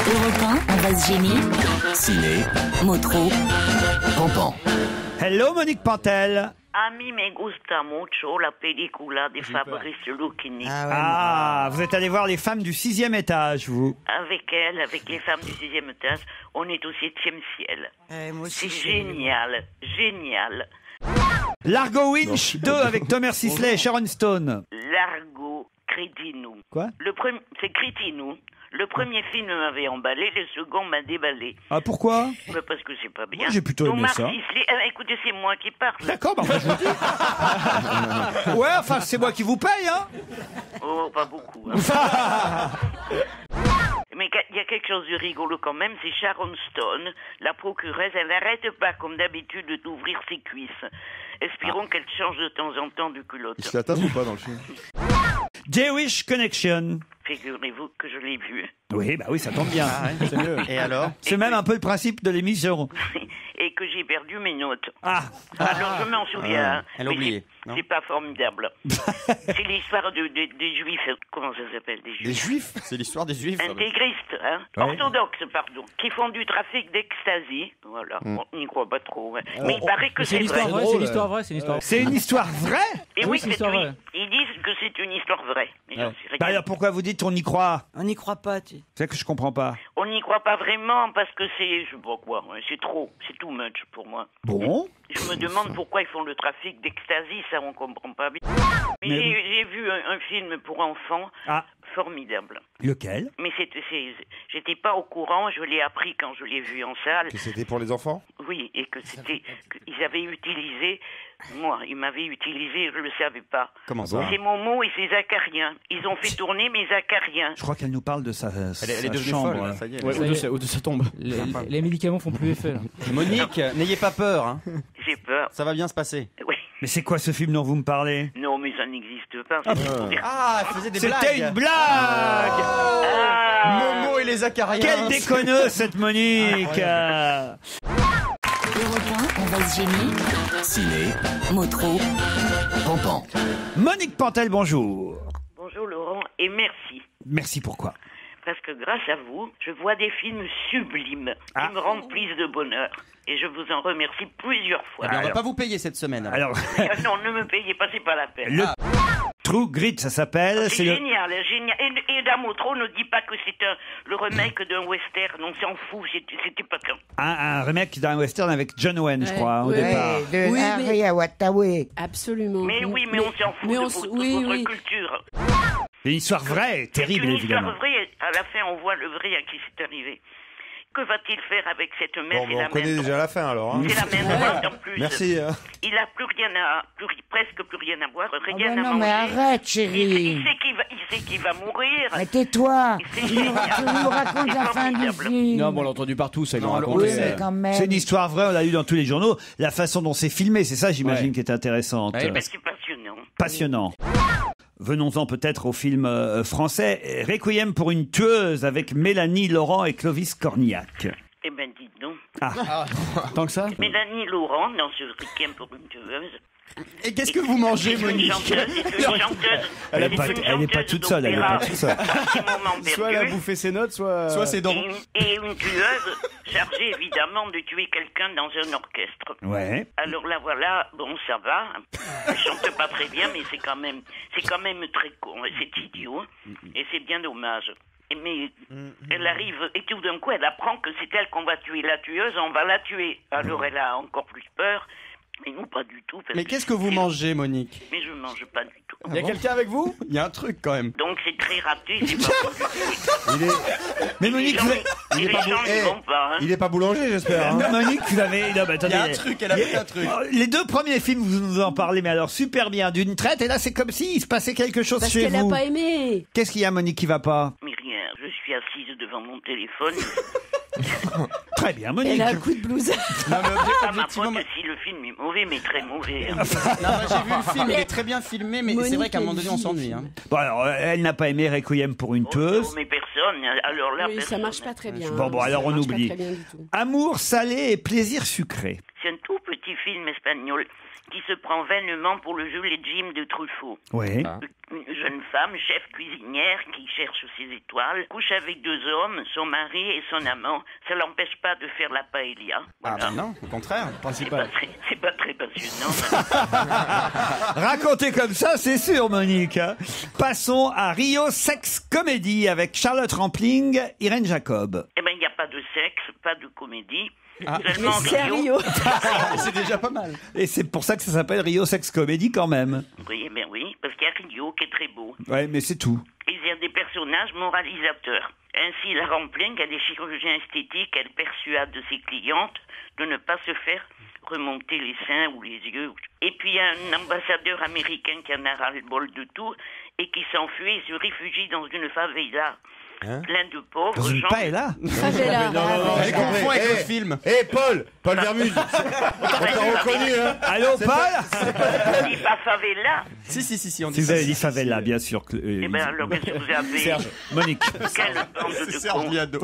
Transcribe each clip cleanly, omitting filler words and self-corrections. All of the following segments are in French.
Europe 1, on va se gêner. Ciné, Motro. Pampan. Hello Monique Pantel. A mí me gusta mucho la película de Fabrice Lucchini. Ah, vous êtes allé voir les femmes du 6e étage, vous. Avec elle, avec les femmes du 6e étage, on est au 7e ciel. C'est génial, génial. Largo Winch 2 avec Thomas Sisley et Sharon Stone. Largo Cretinou. Quoi? C'est Cretinou. Le premier film m'avait emballé, le second m'a déballé. Ah, pourquoi? Bah parce que c'est pas bien. Moi, j'ai plutôt aimé ça. Sisley, écoutez, c'est moi qui parle. D'accord, bah enfin, je vous dis. Ouais, enfin, c'est moi qui vous paye, hein. Oh, pas beaucoup. Hein. Mais il y a quelque chose de rigolo quand même, c'est Sharon Stone, la procureuse, elle n'arrête pas, comme d'habitude, d'ouvrir ses cuisses. Espérons qu'elle change de temps en temps de culotte. Il se la tape ou pas dans le film? Jewish Connection. Figurez-vous que je l'ai vu. Oui, bah oui, ça tombe bien. C'est mieux. Et alors? C'est même un peu le principe de l'émission. Et que j'ai perdu mes notes. Ah. Alors je m'en souviens. Elle a mais oublié. C'est pas formidable. C'est l'histoire des juifs. Comment ça s'appelle, des Des juifs? juifs? C'est l'histoire des juifs. Intégristes, hein? Ouais. Orthodoxes, pardon, qui font du trafic d'ecstasy. Voilà, on n'y croit pas trop. Hein. Mais il paraît que C'est c'est une histoire vrai. vraie, c'est une histoire vraie, c'est une histoire. C'est une histoire vraie? Et Oui, oui, c'est une histoire vraie. ils disent que c'est une histoire vraie. Mais j'en sais rien. Bah alors pourquoi vous dites on y croit? On n'y croit pas, tu. C'est ça que je comprends pas. On n'y croit pas vraiment parce que c'est, je sais pas quoi, ouais, c'est trop, c'est too much pour moi. Bon. Je me demande pourquoi ils font le trafic d'ecstasy, ça on comprend pas bien. Mais j'ai vu un film pour enfants Ah. formidable. Lequel? Mais j'étais pas au courant, je l'ai appris quand je l'ai vu en salle. Que c'était pour les enfants? Oui, et que qu'ils avaient utilisé, moi, ils m'avaient utilisé, je le savais pas. Comment ça? C'est Momo et ses acariens. Ils ont fait tourner mes acariens. Je crois qu'elle nous parle de sa, Elle est sa devenue chambre. folle, là, ça y est. Ouais, ou de sa tombe. Les médicaments font plus effet, là. Monique, n'ayez pas peur, hein. J'ai peur. Ça va bien se passer. Oui. Mais c'est quoi ce film dont vous me parlez? Non, mais ça n'existe pas. Ah, elle faisait des blagues. C'était une blague! Momo et les acariens. Quelle déconneuse cette Monique! Europe 1, on va se gêner. Ciné, Motro. Pampan. Monique Pantel, bonjour. Bonjour Laurent, et merci. Merci, pourquoi? Parce que grâce à vous, je vois des films sublimes qui me remplissent de bonheur. Et je vous en remercie plusieurs fois. Eh bien, on va pas vous payer cette semaine. Alors, Non, ne me payez pas, c'est pas la peine. le True Grit, ça s'appelle. C'est le... génial, génial. Et Damotro ne dit pas que c'est le remake d'un western. On s'en fout, c'était pas qu'un. un remake d'un western avec John Wayne, je crois, au départ. de Oui, Harry mais- à Wattaway. Absolument. Mais oui, mais on s'en fout mais de on votre, oui, votre oui. culture. C'est une histoire vraie, terrible, C'est une évidemment. histoire vraie. À la fin, on voit le vrai à qui c'est arrivé. Que va-t-il faire avec cette mère Bon, et on la connaît main déjà la fin alors. Hein. C'est la main droite en plus. Merci. Il a plus rien presque plus rien à boire, rien bah à non, manger. mais arrête, chérie. Il sait qu'il va mourir. Mais tais-toi. C'est Tu génial. nous racontes C'est la fin du formidable. film. Non, bon, on l'a entendu partout, ça, ils l'ont Non, raconté. Oui, mais quand même. C'est une histoire vraie, on l'a lu dans tous les journaux. La façon dont c'est filmé, c'est ça, j'imagine, Ouais. qui est intéressante. Ouais, Mais c'est passionnant. Passionnant. Venons-en peut-être au film français Requiem pour une tueuse avec Mélanie Laurent et Clovis Cornillac. Eh ben, dites donc. Tant que ça. Mélanie Laurent, dans ce Requiem pour une tueuse. Et qu'est-ce que vous mangez, C'est une Monique? chanteuse, c'est une chanteuse. Elle est c'est pas- une elle est pas chanteuse toute seule, elle est pas d'opéra toute seule. absolument Soit elle a perdue. bouffé ses notes, soit c'est donc. Et une tueuse chargée évidemment de tuer quelqu'un dans un orchestre. Ouais. Alors là voilà, bon ça va, elle chante pas très bien mais c'est quand même très con, c'est idiot et c'est bien dommage. Mais elle arrive et tout d'un coup elle apprend que c'est elle qu'on va tuer, la tueuse, on va la tuer. Alors elle a encore plus peur. Mais nous, pas du tout. parce Mais qu'est-ce que vous mangez, Monique? Mais je mange pas du tout. Il y a quelqu'un avec vous? Il y a un truc quand même. Donc c'est très raté, c'est pas bon du tout. Mais Monique, vous avez- Les gens n'y vont pas, hein. Il est pas boulanger, j'espère. Hein. Monique, vous avez... Non, mais Il attendez. y a un truc, elle a fait un truc. Les deux premiers films, vous nous en parlez, mais alors super bien, d'une traite, et là c'est comme s'il se passait quelque chose Parce chez qu'elle n'a vous. pas aimé. Qu'est-ce qu'il y a, Monique, qui va pas? Mais rien, je suis assise devant mon téléphone. Très bien, Monique. Elle a un coup de blues. Non, mais C'est pas ma objectivement, faute si le film est mauvais, mais très mauvais. hein. non, mais j'ai vu le film, il est très bien filmé, mais c'est vrai Monique qu'à un moment a donné, une on fille, s'ennuie. les Hein. Bon, alors, elle n'a pas aimé Requiem pour une tueuse. Oh, mais personne, alors là, Oui, ça personne. marche pas très bien. Bon, hein. alors Ça on marche pas oublie. très bien du tout. Amour salé et plaisir sucré. C'est un tout petit petit film espagnol qui se prend vainement pour le jeu légitime de Truffaut. Oui. Une jeune femme, chef cuisinière, qui cherche ses étoiles, couche avec 2 hommes, son mari et son amant. Ça l'empêche pas de faire la paella. Ah Voilà. bah non, au contraire. C'est pas très passionnant. Raconté comme ça, c'est sûr, Monique. Passons à Rio Sex Comedy avec Charlotte Rampling, Irène Jacob. Eh ben, il n'y a pas de sexe, pas de comédie. Ah. Seulement C'est à Rio. C'est déjà pas mal. Et c'est pour ça que ça s'appelle Rio Sex Comedy quand même. Oui, ben oui, parce qu'il y a Rio qui est très beau. Ouais, mais c'est tout. Et il y a des personnages moralisateurs. Ainsi, la Rampling, elle est chirurgien esthétique, elle persuade de ses clientes de ne pas se faire remonter les seins ou les yeux. Et puis, il y a un ambassadeur américain qui en a ras-le-bol de tout et qui s'enfuit et se réfugie dans une favela. Plein de pauvres Dans une gens. paella Favela. Je confonds avec le film. Paul Vermuse. On t'a reconnu, hein. Allô, Paul On dit pas favela. Si, on dit Si vous ça. avez dit favela, bien sûr. Eh ben alors, qu'est-ce que vous avez? Serge. Monique. Quelle bande de Serge cons. Liado.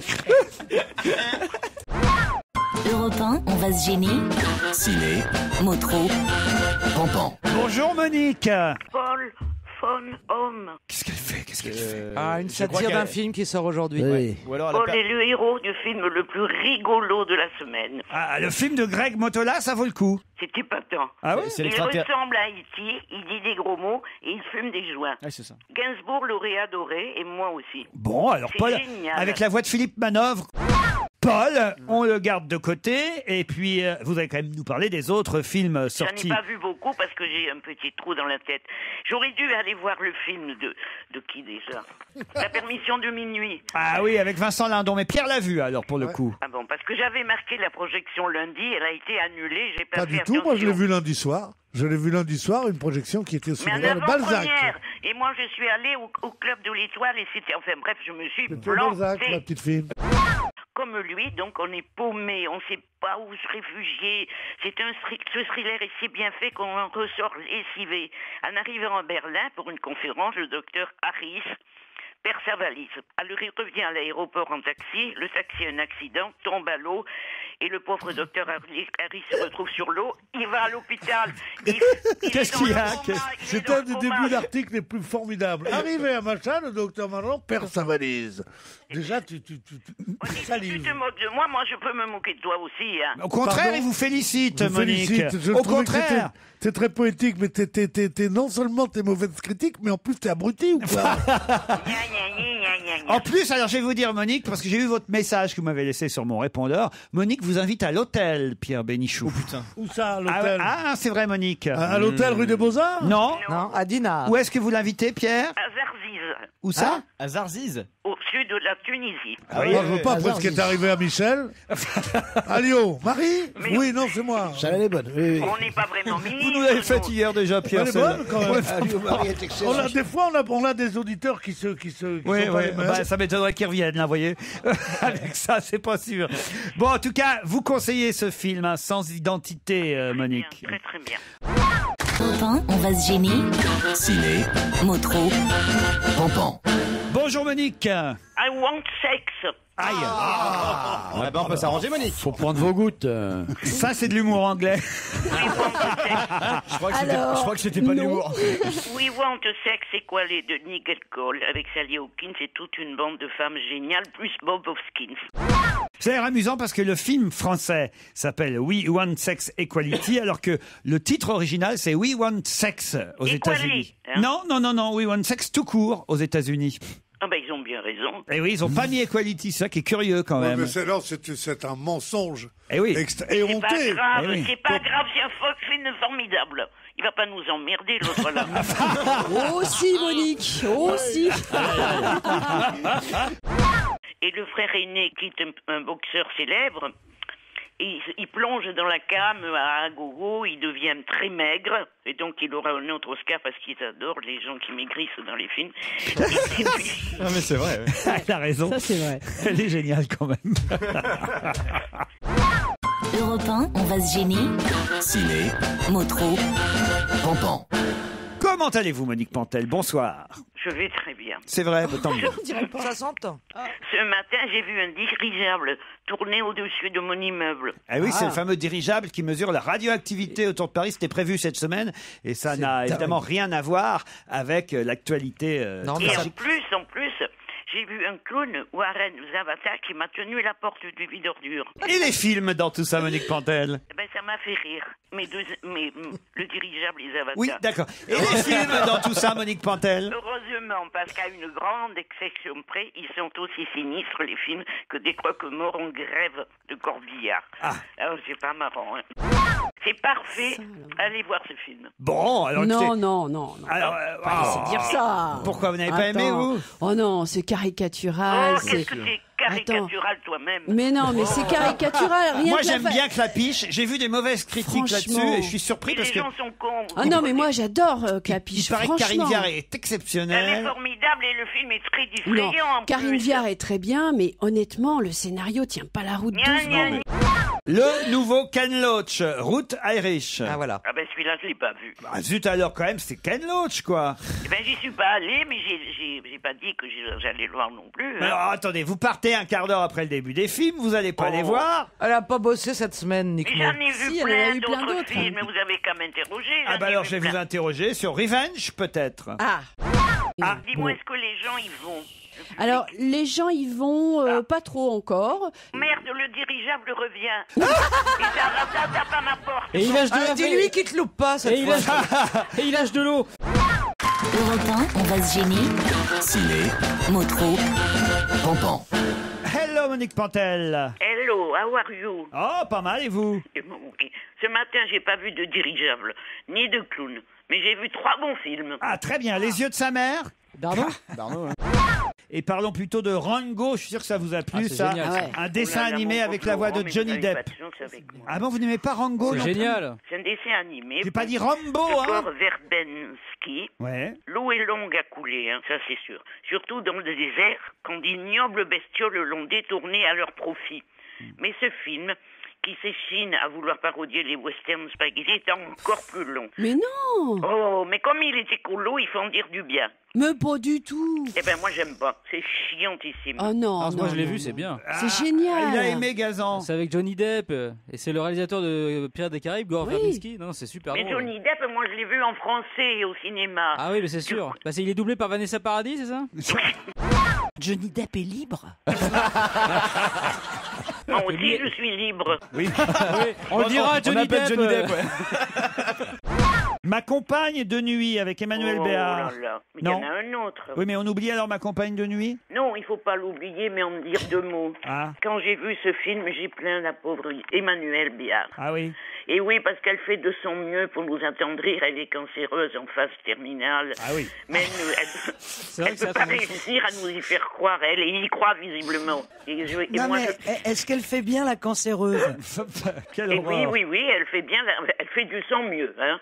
Europe 1, on va se gêner. Ciné, Motro. Pampan. Bonjour, Monique. Paul von Homme. Qu'est-ce qu'elle fait Une satire d'un film qui sort aujourd'hui. Oui. Ou alors Paul est le héros du film le plus rigolo de la semaine. Ah, le film de Greg Motola, ça vaut le coup. C'est épatant. Ah oui C'est Il l'extraterrestre. ressemble à E.T., il dit des gros mots et il fume des joints. Ouais, c'est ça. Gainsbourg l'aurait adoré et moi aussi. Bon, alors C'est Paul, génial. avec la voix de Philippe Manœuvre. Paul, on le garde de côté, et puis vous allez quand même nous parler des autres films J'en ai sortis. pas vu beaucoup parce que j'ai un petit trou dans la tête. J'aurais dû aller voir le film de qui déjà? La permission de minuit. Ah oui, avec Vincent Lindon, mais Pierre l'a vu alors pour le coup. Ah bon, parce que j'avais marqué la projection lundi, elle a été annulée, j'ai pas Pas fait du tout, moi je l'ai attention. vu lundi soir. Je l'ai vu lundi soir, une projection qui était au Mais en cinéma de Balzac. avant-première. Et moi, je suis allée au Club de l'Étoile et c'était... Enfin bref, je me suis C'était Balzac, ma plantée. petite fille. Comme lui, donc on est paumé, on sait pas où se réfugier. C'est ce thriller est si bien fait qu'on en ressort lessivé. En arrivant à Berlin pour une conférence, le docteur Harris perd sa valise. Alors il revient à l'aéroport en taxi, le taxi a un accident, tombe à l'eau, et le pauvre docteur Harris se retrouve sur l'eau, il va à l'hôpital. Qu'est-ce qu'il y a C'est un des débuts d'articles les plus formidables. Arrivé à machin, le docteur Marlon perd sa valise. Déjà, tu Tu salives. te moques de moi, moi je peux me moquer de toi aussi. Hein. Au contraire, Pardon il vous félicite, Je vous Monique. félicite. Je Au trouvais que contraire. t'es très poétique, mais t'es non seulement t'es mauvaise critique, mais en plus t'es abruti ou quoi? En plus, alors je vais vous dire, Monique, parce que j'ai eu votre message que vous m'avez laissé sur mon répondeur. Monique vous invite à l'hôtel, Pierre Bénichou. Oh putain. Où ça, à Ah, l'hôtel? ah, c'est vrai, Monique. À l'hôtel rue des Beaux-Arts? Non. Non, à Dinard. Où est-ce que vous l'invitez, Pierre? À Zarziz, Où ça? À Zarziz. au sud de la Tunisie. Ah oui, je veux pas, après ce qui est arrivé à Michel. Allô, Marie? Mais- Oui, non, c'est moi. Ça, elle est bonne. Oui, oui. On n'est pas vraiment mis. Vous nous l'avez fait hier déjà, Pierre. Elle est celle-là. bonne, quand même. Allô, Marie est excellente. Des fois, on a des auditeurs qui Oui, sont pas oui. les mêmes. Bah, ça m'étonnerait qu'ils reviennent, là, vous voyez. Avec ça, c'est pas sûr. Bon, en tout cas, vous conseillez ce film, hein, Sans identité, Monique. Bien, très très bien. Europe 1, on va se gêner. Ciné, Motro. Pampan. Bonjour, Monique. I want sex. Aïe. Ah bah on peut s'arranger, Monique. Faut prendre vos gouttes. Ça, c'est de l'humour anglais. We want sex. Je crois que c'était pas non. l'humour. We want sex, c'est quoi les de Nigel Cole avec Sally Hawkins, c'est toute une bande de femmes géniales, plus Bob Hoskins. C'est l'air amusant parce que le film français s'appelle We Want Sex Equality, alors que le titre original, c'est We Want Sex aux Equality, États-Unis. hein. Non, We Want Sex tout court aux États-Unis. Ah ben ils ont bien raison. Et oui, ils ont pas mis Equality, ça qui est curieux quand Ouais, même. mais c'est un mensonge. Eh oui. C'est pas Éhonté. grave, Eh oui. c'est pas grave, c'est un film formidable. Il va pas nous emmerder l'autre là. Oh si, Monique. Oh si. Et le frère aîné quitte un boxeur célèbre. Il plonge dans la came à gogo, il devient très maigre, et donc il aura un autre Oscar parce qu'ils adorent les gens qui maigrissent dans les films. Et puis, Ah mais c'est vrai. Ouais. Elle a raison. Ça, c'est vrai. Elle est géniale quand même. Europe 1, on va se gêner. ciné, Motro. Pampan. Comme Comment allez-vous, Monique Pantel? Bonsoir. Je vais très bien. C'est vrai, tant mieux. Ça s'entend. Ce matin, j'ai vu un dirigeable tourner au-dessus de mon immeuble. Ah oui, c'est le fameux dirigeable qui mesure la radioactivité autour de Paris. C'était prévu cette semaine et ça n'a évidemment rien à voir avec l'actualité. Non, Et mais en plus, j'ai vu un clown, Warren Zavata, qui m'a tenu la porte du vide ordure. Et les films dans tout ça, Monique Pantel? Eh ben, ça m'a fait rire. Le dirigeable et Zavata. Oui, d'accord. Et les films dans tout ça, Monique Pantel? Heureusement, parce qu'à une grande exception près, ils sont aussi sinistres, les films, que des croque-morts en grève de Corbillard. Ah. Alors, c'est pas marrant, hein. C'est parfait. Allez voir ce film. Bon, alors écoutez- Non. Alors, C'est dire ça. Pourquoi vous n'avez pas aimé, vous? Oh non, c'est caricatural. Oh, qu'est-ce que c'est caricatural toi-même. Mais non, mais c'est caricatural. Rien Moi, que la j'aime fa- bien Clapiche. J'ai vu des mauvaises critiques Franchement. là-dessus et je suis surpris Mais parce les que gens sont cons. Ah non, mais moi j'adore Clapiche. il paraît que Karine franchement. Viard est Elle est exceptionnelle. formidable et le film est très Non, distrayant. en Karine plus. Viard est très bien, mais honnêtement, le scénario tient pas la route Gna, doucement. gna, gna. Le nouveau Ken Loach, Route Irish. Ah voilà. Ah ben celui-là, je l'ai pas vu. Ah, zut alors, quand même, c'est Ken Loach, quoi. Eh ben j'y suis pas allé, mais j'ai pas dit que j'allais le voir non plus. Mais hein. alors, attendez, vous partez un quart d'heure après le début des films, vous allez pas les Oh. voir? Elle a pas bossé cette semaine, Mais Nick. j'en ai vu Si, elle en a plein eu plein d'autres d'autres. films, mais vous avez qu'à m'interroger. Ah j'en bah ai alors, vu je vais vous plein. interroger sur Revenge, peut-être. Ah. Ah, Dis-moi, est-ce que les gens y vont? Alors, les gens y vont pas trop encore. Merde, le dirigeable revient. Et ça tape à ma porte. Et il lâche de la Dis-lui qu'il te loupe pas cette Et il fois. lâche, et il lâche de l'eau. Europe 1, on va se gêner. Ciné, Motro. Pampan. hello Monique Pantel. Hello, how are you? Oh, pas mal, et vous? Et bon, ok. Ce matin, j'ai pas vu de dirigeable, ni de clown, mais j'ai vu 3 bons films. Ah, très bien, Les yeux de sa mère. Darno. Et parlons plutôt de Rango, je suis sûr que ça vous a plu, c'est ça. génial, ça. Ah ouais. Un dessin Oh là là, animé mon avec pauvre la voix Laurent, de mais Johnny vous avez Depp. pas de chance avec moi. Ah bon, vous n'aimez pas Rango? C'est non plus? génial. C'est un dessin animé. J'ai pas dit Rambo, de hein? Gore Verbinski. Ouais. L'eau est longue à couler, hein, ça c'est sûr. Surtout dans le désert, quand d'ignobles bestioles l'ont détourné à leur profit. Mais ce film, qui s'échine à vouloir parodier les western spaghetti, est encore plus long. Mais non. Oh, mais comme il est écolo, il faut en dire du bien. Mais pas du tout. Eh ben moi j'aime pas, c'est chiantissime. Oh non. Ah, non, moi je l'ai non, vu, non. c'est bien. C'est génial. Il a aimé Gazan. C'est avec Johnny Depp et c'est le réalisateur de Pirates des Caraïbes, Gore Oui. Verbinski. Non, c'est super Mais drôle. Johnny Depp, moi je l'ai vu en français au cinéma. Ah oui, mais c'est sûr. Parce qu'il est doublé par Vanessa Paradis, c'est ça? Johnny Depp est libre. Moi aussi je suis libre. Oui, on le dira à Johnny appelle Depp. Johnny Depp, Ma compagne de nuit avec Emmanuel Oh Béard. là là. Mais Non. il y en a un autre. Oui, mais on oublie alors Ma compagne de nuit? Non, il faut pas l'oublier, mais en dire 2 mots. Ah. Quand j'ai vu ce film, j'ai plaint la pauvre Emmanuelle Béard. Ah oui. Et oui, parce qu'elle fait de son mieux pour nous attendrir. Elle est cancéreuse en phase terminale. Ah oui. Mais elle vrai ne que ça peut pas tombe. réussir à nous y faire croire, elle. Et y croit visiblement. Et moi, est-ce qu'elle fait bien la cancéreuse? Quelle et oui, horreur. oui, oui, elle fait bien, elle fait du son mieux, hein.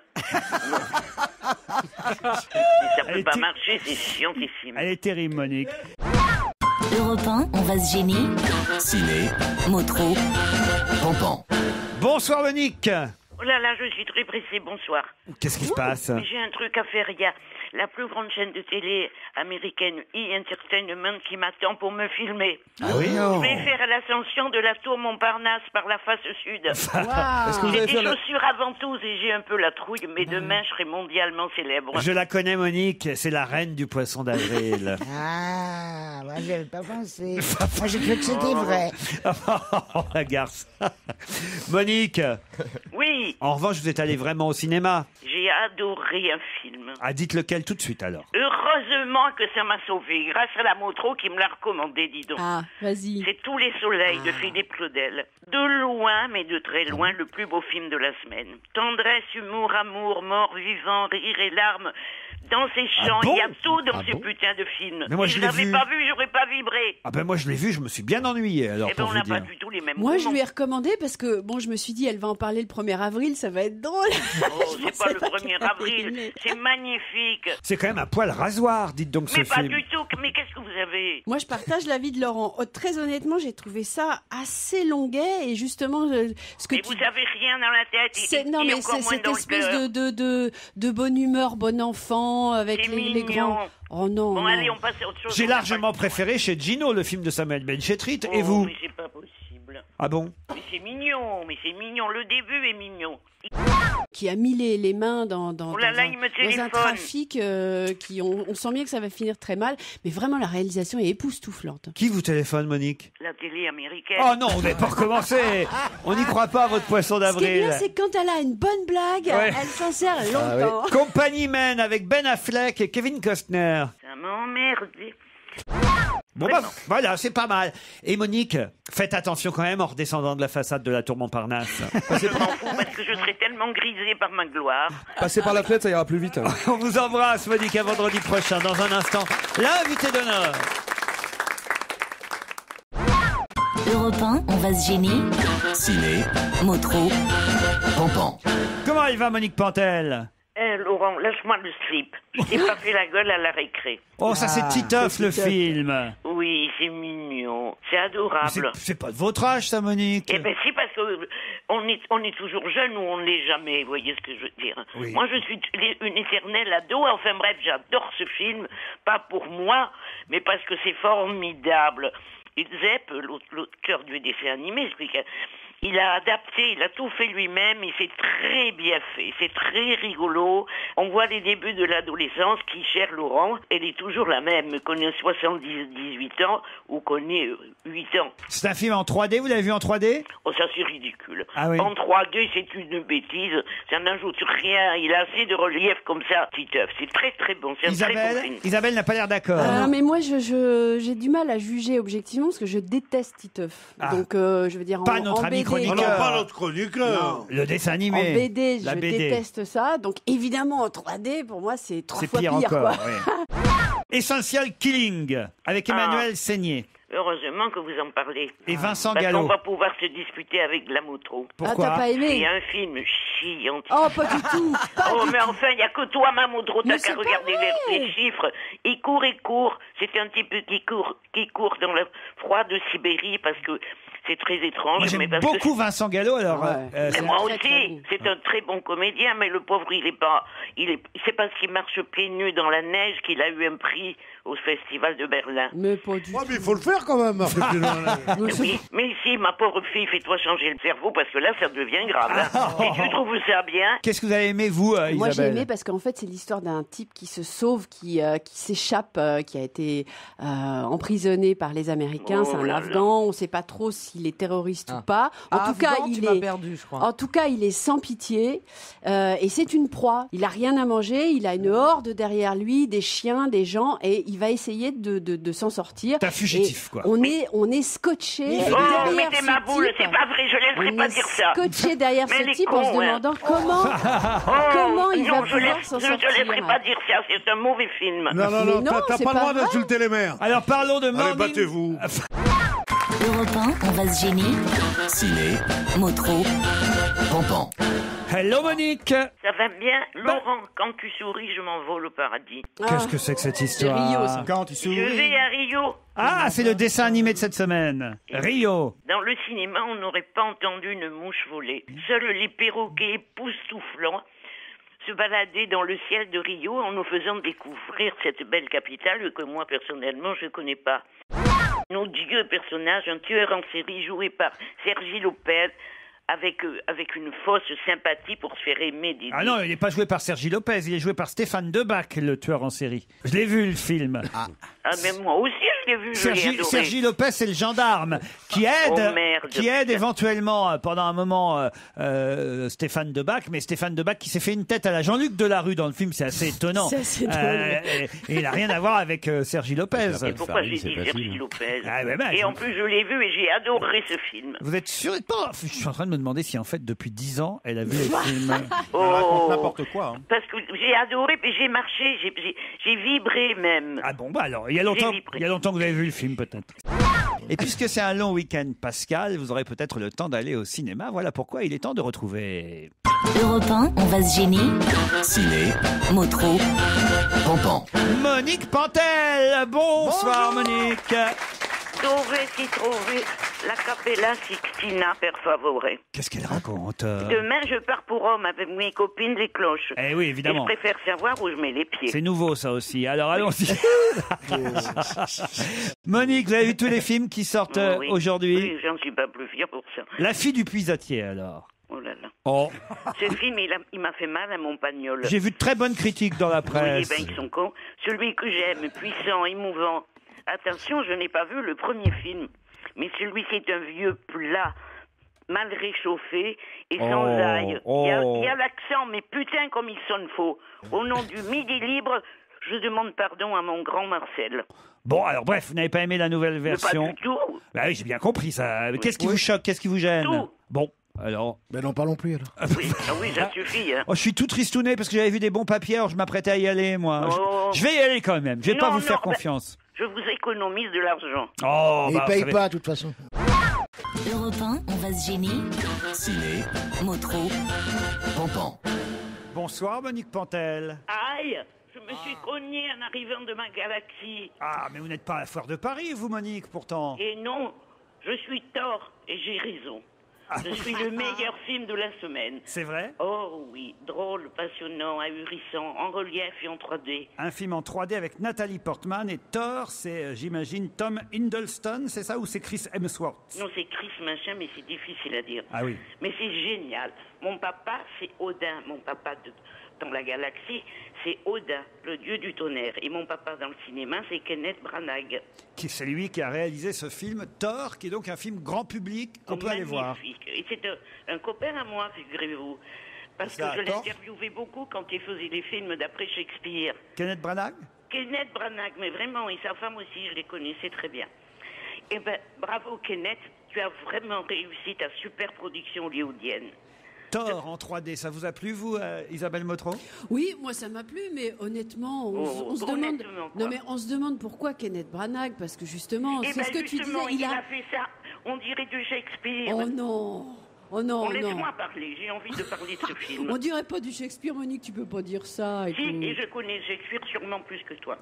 Si ça Elle peut est pas ti- marcher, c'est chiantissime. Elle est terrible, Monique. Europe 1, on va se gêner. Ciné, Motro. Pampan. Bonsoir, Monique. Oh là là, je suis très pressée, bonsoir. Qu'est-ce qui se passe? Mais j'ai un truc à faire, il y a la plus grande chaîne de télé américaine, E-Entertainment, qui m'attend pour me filmer. Ah oui? Je vais faire l'ascension de la tour Montparnasse par la face sud. Est-ce que vous J'ai avez des fait la... chaussures à ventouses et j'ai un peu la trouille, mais demain je serai mondialement célèbre. Je la connais, Monique. C'est la reine du poisson d'avril. Ah, moi j'avais pas pensé. Moi j'ai cru que c'était vrai. Oh, la garce. Monique, Oui, en revanche, vous êtes allée vraiment au cinéma. j'ai adoré un film. Ah, dites lequel tout de suite alors. Heureusement que ça m'a sauvé, grâce à la Motro qui me l'a recommandé, dis donc. Ah, vas-y. C'est Tous les soleils de Philippe Claudel. De loin, mais de très loin, le plus beau film de la semaine. Tendresse, humour, amour, mort, vivant, rire et larmes. Dans ces chants, bon il y a tout dans Ah ce bon putain de film. Mais moi, si je je l'ai l'avais vu. pas vu, j'aurais pas vibré. Ah ben moi je l'ai vu, je me suis bien ennuyé alors Eh ben, pour on vous n'a pas dire. du tout tous les mêmes Moi, je goûts. lui ai recommandé parce que, bon, je me suis dit, elle va en parler le 1er avril, ça va être drôle. Oh, c'est pas le 1er avril, c'est magnifique. C'est quand même un poil rasoir, dites donc Mais ce pas film. du tout, mais qu'est-ce que vous avez? Moi, je partage l'avis de Laurent. Oh, très honnêtement, j'ai trouvé ça assez longuet et justement, ce que Mais vous avez rien dans la tête. Non, et mais encore c'est moins cette dans le espèce cœur. de bonne humeur, bon enfant, avec C'est les mignon. grands. Oh non. Bon, non. allez, on passe à autre chose. J'ai On va largement pas- préféré chez Gino le film de Samuel Benchetrit. Oh, Et vous? Mais c'est pas possible. Ah bon? Mais c'est mignon, Le début est mignon. Qui a mis les mains dans Oh là là, il me un téléphone. trafic on sent bien que ça va finir très mal, mais vraiment la réalisation est époustouflante. Qui vous téléphone, Monique? La télé américaine. Oh non, vous n'avez pas recommencé. On n'y croit pas à votre poisson Ce qui est d'avril. bien, c'est que quand elle a une bonne blague, Ouais. elle s'en sert longtemps. Compagnie Man avec Ben Affleck et Kevin Costner. Ça m'emmerde. Bon bah voilà, c'est pas mal. Et Monique, faites attention quand même en redescendant de la façade de la tour Montparnasse. Je m'en fous parce que je serais tellement grisée par ma gloire. Passez par la fenêtre, ça ira plus vite. On vous embrasse, Monique, à vendredi prochain. Dans un instant, l'invité d'honneur. Europe 1, on va se gêner. Ciné, Motro. Pampan. Comment il va, Monique Pantel? Laurent, lâche-moi le slip. Je t'ai pas fait la gueule à la récré. Oh, ça c'est Titeuf, le film. Oui, c'est mignon. C'est Mais adorable. c'est pas de votre âge, ça, Monique. Eh ben si, parce que on est toujours jeune ou on ne l'est jamais, vous voyez ce que je veux dire. Oui. Moi, je suis une éternelle ado, enfin bref, j'adore ce film, pas pour moi, mais parce que c'est formidable. Et Zepp, l'auteur du dessin animé, il a adapté, il a tout fait lui-même et c'est très bien fait, c'est très rigolo. On voit les débuts de l'adolescence qui, cher Laurent, elle est toujours la même, qu'on ait 18 ans ou qu'on ait 8 ans. C'est un film en 3D, vous l'avez vu en 3D? Oh, ça c'est ridicule. Ah oui. En 3D, c'est une bêtise, ça n'ajoute rien, il a assez de relief comme ça, Titeuf. C'est très très bon, c'est un très bon Isabelle, film. Isabelle n'a pas l'air d'accord. Mais moi, j'ai du mal à juger objectivement parce que je déteste Titeuf. Ah. Donc, je veux dire, Pas notre ami BD, chroniqueur. Alors, pas notre chroniqueur. Le dessin en animé. BD, La je BD. déteste ça. Donc, évidemment, en 3D, pour moi, c'est 3 C'est fois pire pire. encore. quoi. oui. Essential Killing avec Emmanuel Seigné Heureusement que vous en parlez. et Vincent Parce qu'on Gallo. va pouvoir se disputer avec de la moto. Pourquoi Ah, t'as pas C'est aimé un film chiant. Oh, pas du tout. Pas Oh, du mais enfin, il n'y a que toi, Mamodro, Mais t'as c'est qu'à pas regarder vrai. les chiffres. Il court. C'est un type qui court dans le froid de Sibérie parce que c'est très étrange. Moi, mais j'aime parce que beaucoup Vincent Gallo. Alors, Ouais. mais C'est moi très, très aussi, bon. c'est un très bon comédien, mais le pauvre, c'est parce qu'il marche pieds nus dans la neige qu'il a eu un prix au Festival de Berlin. Mais pas du Ouais, tout. mais il faut le faire quand même, Marc. Oui, mais si, ma pauvre fille, fais-toi changer le cerveau parce que là, ça devient grave. Hein. Et tu trouves ça bien? qu'est-ce que vous avez aimé, vous, Moi, j'ai Isabelle? aimé parce qu'en fait, c'est l'histoire d'un type qui se sauve, qui s'échappe, qui a été emprisonné par les Américains. Oh C'est un là là. Afghan. On ne sait pas trop s'il est terroriste ou pas. En tout cas, tu il m'as est. perdu, je crois. En tout cas, il est sans pitié et c'est une proie. Il a rien à manger, il a une horde derrière lui, des chiens, des gens, et il va essayer de s'en sortir. C'est un fugitif, Et quoi. On est scotché Oh, derrière mettez ce ma boule, type. c'est pas vrai, je laisserai On pas est dire ça. scotché derrière Mais ce les type en se cons, hein. demandant comment il non, va je pouvoir s'en ne sortir. te laisserai pas dire ça, c'est un mauvais film. Non, Mais non, non, t'as c'est pas le pas droit vrai. d'insulter les mères. Alors, parlons de Allez, Morning... battez-vous. Europe 1, on va se gêner. Ciné, Motro. Pampan. Hello, Monique. Ça va bien? Laurent, quand tu souris, je m'envole au paradis. Qu'est-ce que c'est que cette C'est histoire? Rio, ça. Quand il Je sourit. vais à Rio. Ah, c'est le dessin animé de cette semaine. Rio. Dans le cinéma, on n'aurait pas entendu une mouche voler. Seuls les perroquets époustouflants se baladaient dans le ciel de Rio en nous faisant découvrir cette belle capitale que moi, personnellement, je ne connais pas. Nos dieux personnages, un tueur en série joué par Sergi Lopez, avec une fausse sympathie pour se faire aimer des... Ah non, il n'est pas joué par Sergi Lopez, il est joué par Stéphane Debac, le tueur en série. Je l'ai vu, le film. Ah, mais moi aussi, je l'ai vu, je l'ai adoré. Sergi Lopez, c'est le gendarme qui Oh, aide, merde. éventuellement pendant un moment Stéphane Debac, mais Stéphane Debac qui s'est fait une tête à la Jean-Luc Delarue dans le film, c'est assez étonnant. C'est assez drôle. Et il n'a rien à voir avec Sergi Lopez. Et pourquoi j'ai dit Sergi Lopez Ah, ouais, bah, Et en plus, je l'ai vu et j'ai adoré ce film. Vous êtes sûr? Je suis en train de me demander si en fait depuis 10 ans elle a vu les films. On raconte Oh, n'importe quoi. hein. parce que j'ai adoré, puis j'ai marché, j'ai vibré même. Ah bon, bah alors, il y a longtemps que vous avez vu le film peut-être. Et puisque c'est un long week-end pascal, vous aurez peut-être le temps d'aller au cinéma. Voilà pourquoi il est temps de retrouver... Europe 1, on va se gêner. Ciné, Motro. Pampan. Monique Pantel. Bonsoir Monique. Dove si trouve la Capella Sixtina per favore. Qu'est-ce qu'elle raconte Demain, je pars pour Rome avec mes copines des cloches. Eh oui, Et évidemment. je préfère savoir où je mets les pieds. C'est nouveau ça aussi. Alors allons-y. Monique, vous avez vu tous les films qui sortent Oui. aujourd'hui? Oui, j'en suis pas plus fière pour ça. La fille du puisatier alors. Oh là là. Oh, Ce film, il m'a fait mal à mon pagnol. j'ai vu de très bonnes critiques dans la Oui, presse. ben ils sont cons. Celui que j'aime, puissant, émouvant. Attention, je n'ai pas vu le premier film. Mais celui-ci est un vieux plat, mal réchauffé et sans Oh, ail. oh. Il y a l'accent, mais putain comme il sonne faux. Au nom du Midi Libre, je demande pardon à mon grand Marcel. Bon, alors bref, vous n'avez pas aimé la nouvelle Mais pas version. du tout. Bah oui, j'ai bien compris ça. Qu'est-ce qui vous choque? Qu'est-ce qui vous gêne? Tout. Bon, alors... Ben n'en parlons plus alors. Oui, ah oui, ça suffit. Hein. Oh, je suis tout tristouné parce que j'avais vu des bons papiers, alors je m'apprêtais à y aller, moi. Oh. Je vais y aller quand même. Je vais pas Non, vous faire non, ben- confiance. Je vous économise de l'argent. Oh, Et bah, il vous paye savez- pas de toute façon. Europe 1, on va se gêner. Ciné, Motro. Pampan. Bonsoir, Monique Pantel. Aïe, je me suis cogné en arrivant de ma galaxie. Ah, mais vous n'êtes pas à la foire de Paris, vous, Monique, pourtant. Et non, je suis tort et j'ai raison. Je suis le meilleur film de la semaine. C'est vrai? Oh oui, drôle, passionnant, ahurissant, en relief et en 3D. Un film en 3D avec Nathalie Portman et Thor, c'est, j'imagine, Tom Hiddleston, c'est ça, ou c'est Chris Hemsworth? Non, c'est Chris machin, mais c'est difficile à dire. Ah oui. Mais c'est génial. Mon papa, c'est Odin. Mon papa dans la galaxie, c'est Odin, le dieu du tonnerre. Et mon papa dans le cinéma, c'est Kenneth Branagh. C'est lui qui a réalisé ce film, Thor, qui est donc un film grand public qu'on peut aller voir. Magnifique. Et c'est un copain à moi, figurez-vous. Parce que ça, je Thor l'interviewais beaucoup quand il faisait les films d'après Shakespeare. Kenneth Branagh? Kenneth Branagh, mais vraiment, et sa femme aussi, je les connaissais très bien. Eh ben, bravo Kenneth, tu as vraiment réussi ta super production hollywoodienne. Thor en 3D, ça vous a plu, vous, Isabelle Motro? Oui, moi ça m'a plu, mais honnêtement, on se demande. honnêtement, quoi. Non, mais on se demande pourquoi Kenneth Branagh, parce que justement, Eh c'est ben, ce que tu disais. justement, il a fait ça, on dirait du Shakespeare. Oh non, oh non, Bon, non. laisse-moi parler, j'ai envie de parler de ce film. On dirait pas du Shakespeare, Monique, tu peux pas dire ça. Et Si, tout. et je connais Shakespeare sûrement plus que toi.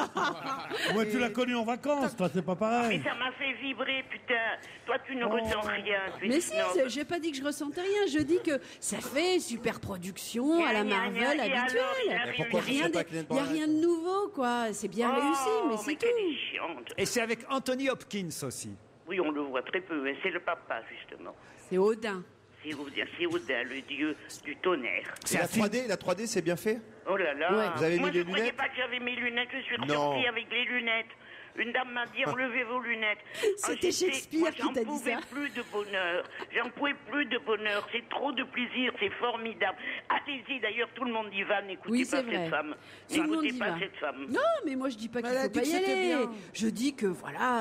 Ouais, tu l'as connu en vacances, toi, c'est pas Mais pareil. ça m'a fait vibrer, putain. Toi, tu ne ressens rien. Tu es Mais si, snob. j'ai pas dit que je ressentais rien. Je dis que ça fait super production à la Gna, gna, Marvel gna, et alors, habituelle. il a pourquoi réussi. Rien pas de- Kenneth y a Branagh rien de nouveau, quoi. C'est bien réussi, mais c'est qu'elle est tout. chiante. Et c'est avec Anthony Hopkins aussi. Oui, on le voit très peu, mais c'est le papa, justement. C'est Odin. C'est Odin, le dieu du tonnerre. Et la 3D, c'est bien fait? Oh là là. Ouais. Vous avez Moi, mis je les croyais lunettes? pas que j'avais mes lunettes. Je suis Non. ressortie avec les lunettes. Une dame m'a dit enlevez vos lunettes. C'était j'étais- Shakespeare moi, qui t'a dit J'en pouvais ça. plus de bonheur. J'en pouvais plus de bonheur. C'est trop de plaisir. C'est formidable. Allez-y. D'ailleurs, tout le monde y va. N'écoutez Oui, pas c'est vrai. cette femme. Tout le monde N'écoutez y pas va. cette femme. Non, mais moi je dis pas qu'il elle a faut dit pas que y c'était aller. bien. Je dis que voilà,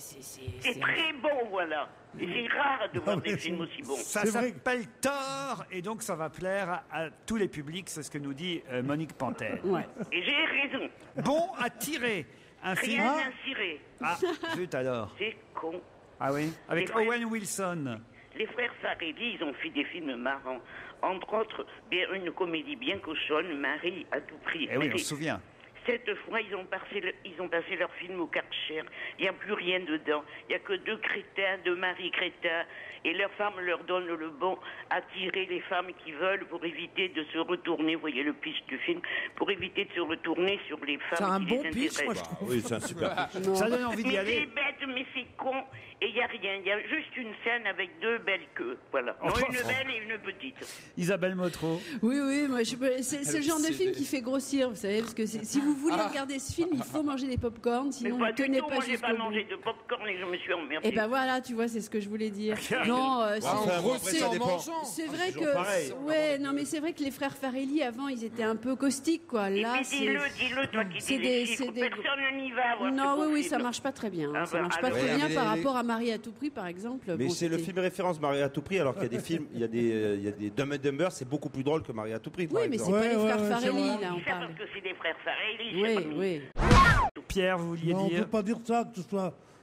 C'est très bon, voilà. Et c'est rare de voir des films aussi bons. Ça C'est vrai. s'appelle Thor, et donc ça va plaire à tous les publics, c'est ce que nous dit Monique Pantel. Ouais. Et j'ai raison. Bon à tirer. Un film... Rien à cirer. Ah, zut alors. C'est con. Ah oui? Avec C'est vrai. Owen Wilson. Les frères Farrelly, ils ont fait des films marrants. Entre autres, une comédie bien cochonne, Marie à tout prix. Eh oui, Mais on se souvient. cette fois, ils ont passé leur film au Karcher. Il n'y a plus rien dedans. Il n'y a que deux crétins, deux maris crétins. Et leurs femmes leur donnent le bon à tirer les femmes qui veulent pour éviter de se retourner. Vous voyez le pitch du film. Pour éviter de se retourner sur les C'est femmes un qui bon les pitch, moi, je intéressent. trouve. Oui, c'est un super pitch. Ça donne envie d'y Mais c'est aller. bête, mais c'est con. Et il n'y a rien. Il y a juste une scène avec deux belles queues. Voilà. Non, une belle et une petite. Isabelle Motro. Oui, oui, moi, c'est le genre de film qui fait grossir, vous savez, parce que si vous voulez regarder ce film, il faut manger des pop-corn, Mais sinon pas ne du tenez tout. pas Moi, j'ai jusqu'au pas bout. mangé de popcorn et je me suis emmerdée. Et ben voilà, tu vois, c'est ce que je voulais dire. Non, Enfin, bon, après, ça dépend. c'est vrai toujours pareil. que, ouais, non, mais c'est vrai que les frères Farrelly avant, ils étaient un peu caustiques, quoi. Et Là, puis c'est. dis-le, toi qui c'est dis les des- chiffres. c'est des- Personne n'y va voir ce Non, beau oui, oui, film. ça marche pas très bien. Ah Ça bah, marche pas alors. très Ouais, bien mais par les- rapport à Marie à tout prix, par exemple. Mais Bon, c'est le c'était- film référence Marie à tout prix, alors qu'il y a des films, il y a des Dumb and Dumber, c'est beaucoup plus drôle que Marie à tout prix. par Oui, mais c'est exemple. pas les Ouais, frères ouais, c'est Farrelly, vrai. là, on C'est parle. parce que c'est des frères Farrelly. Oui, cher ami. oui. Pierre, vous vouliez Non, on ne dire peut pas dire ça, que ce soit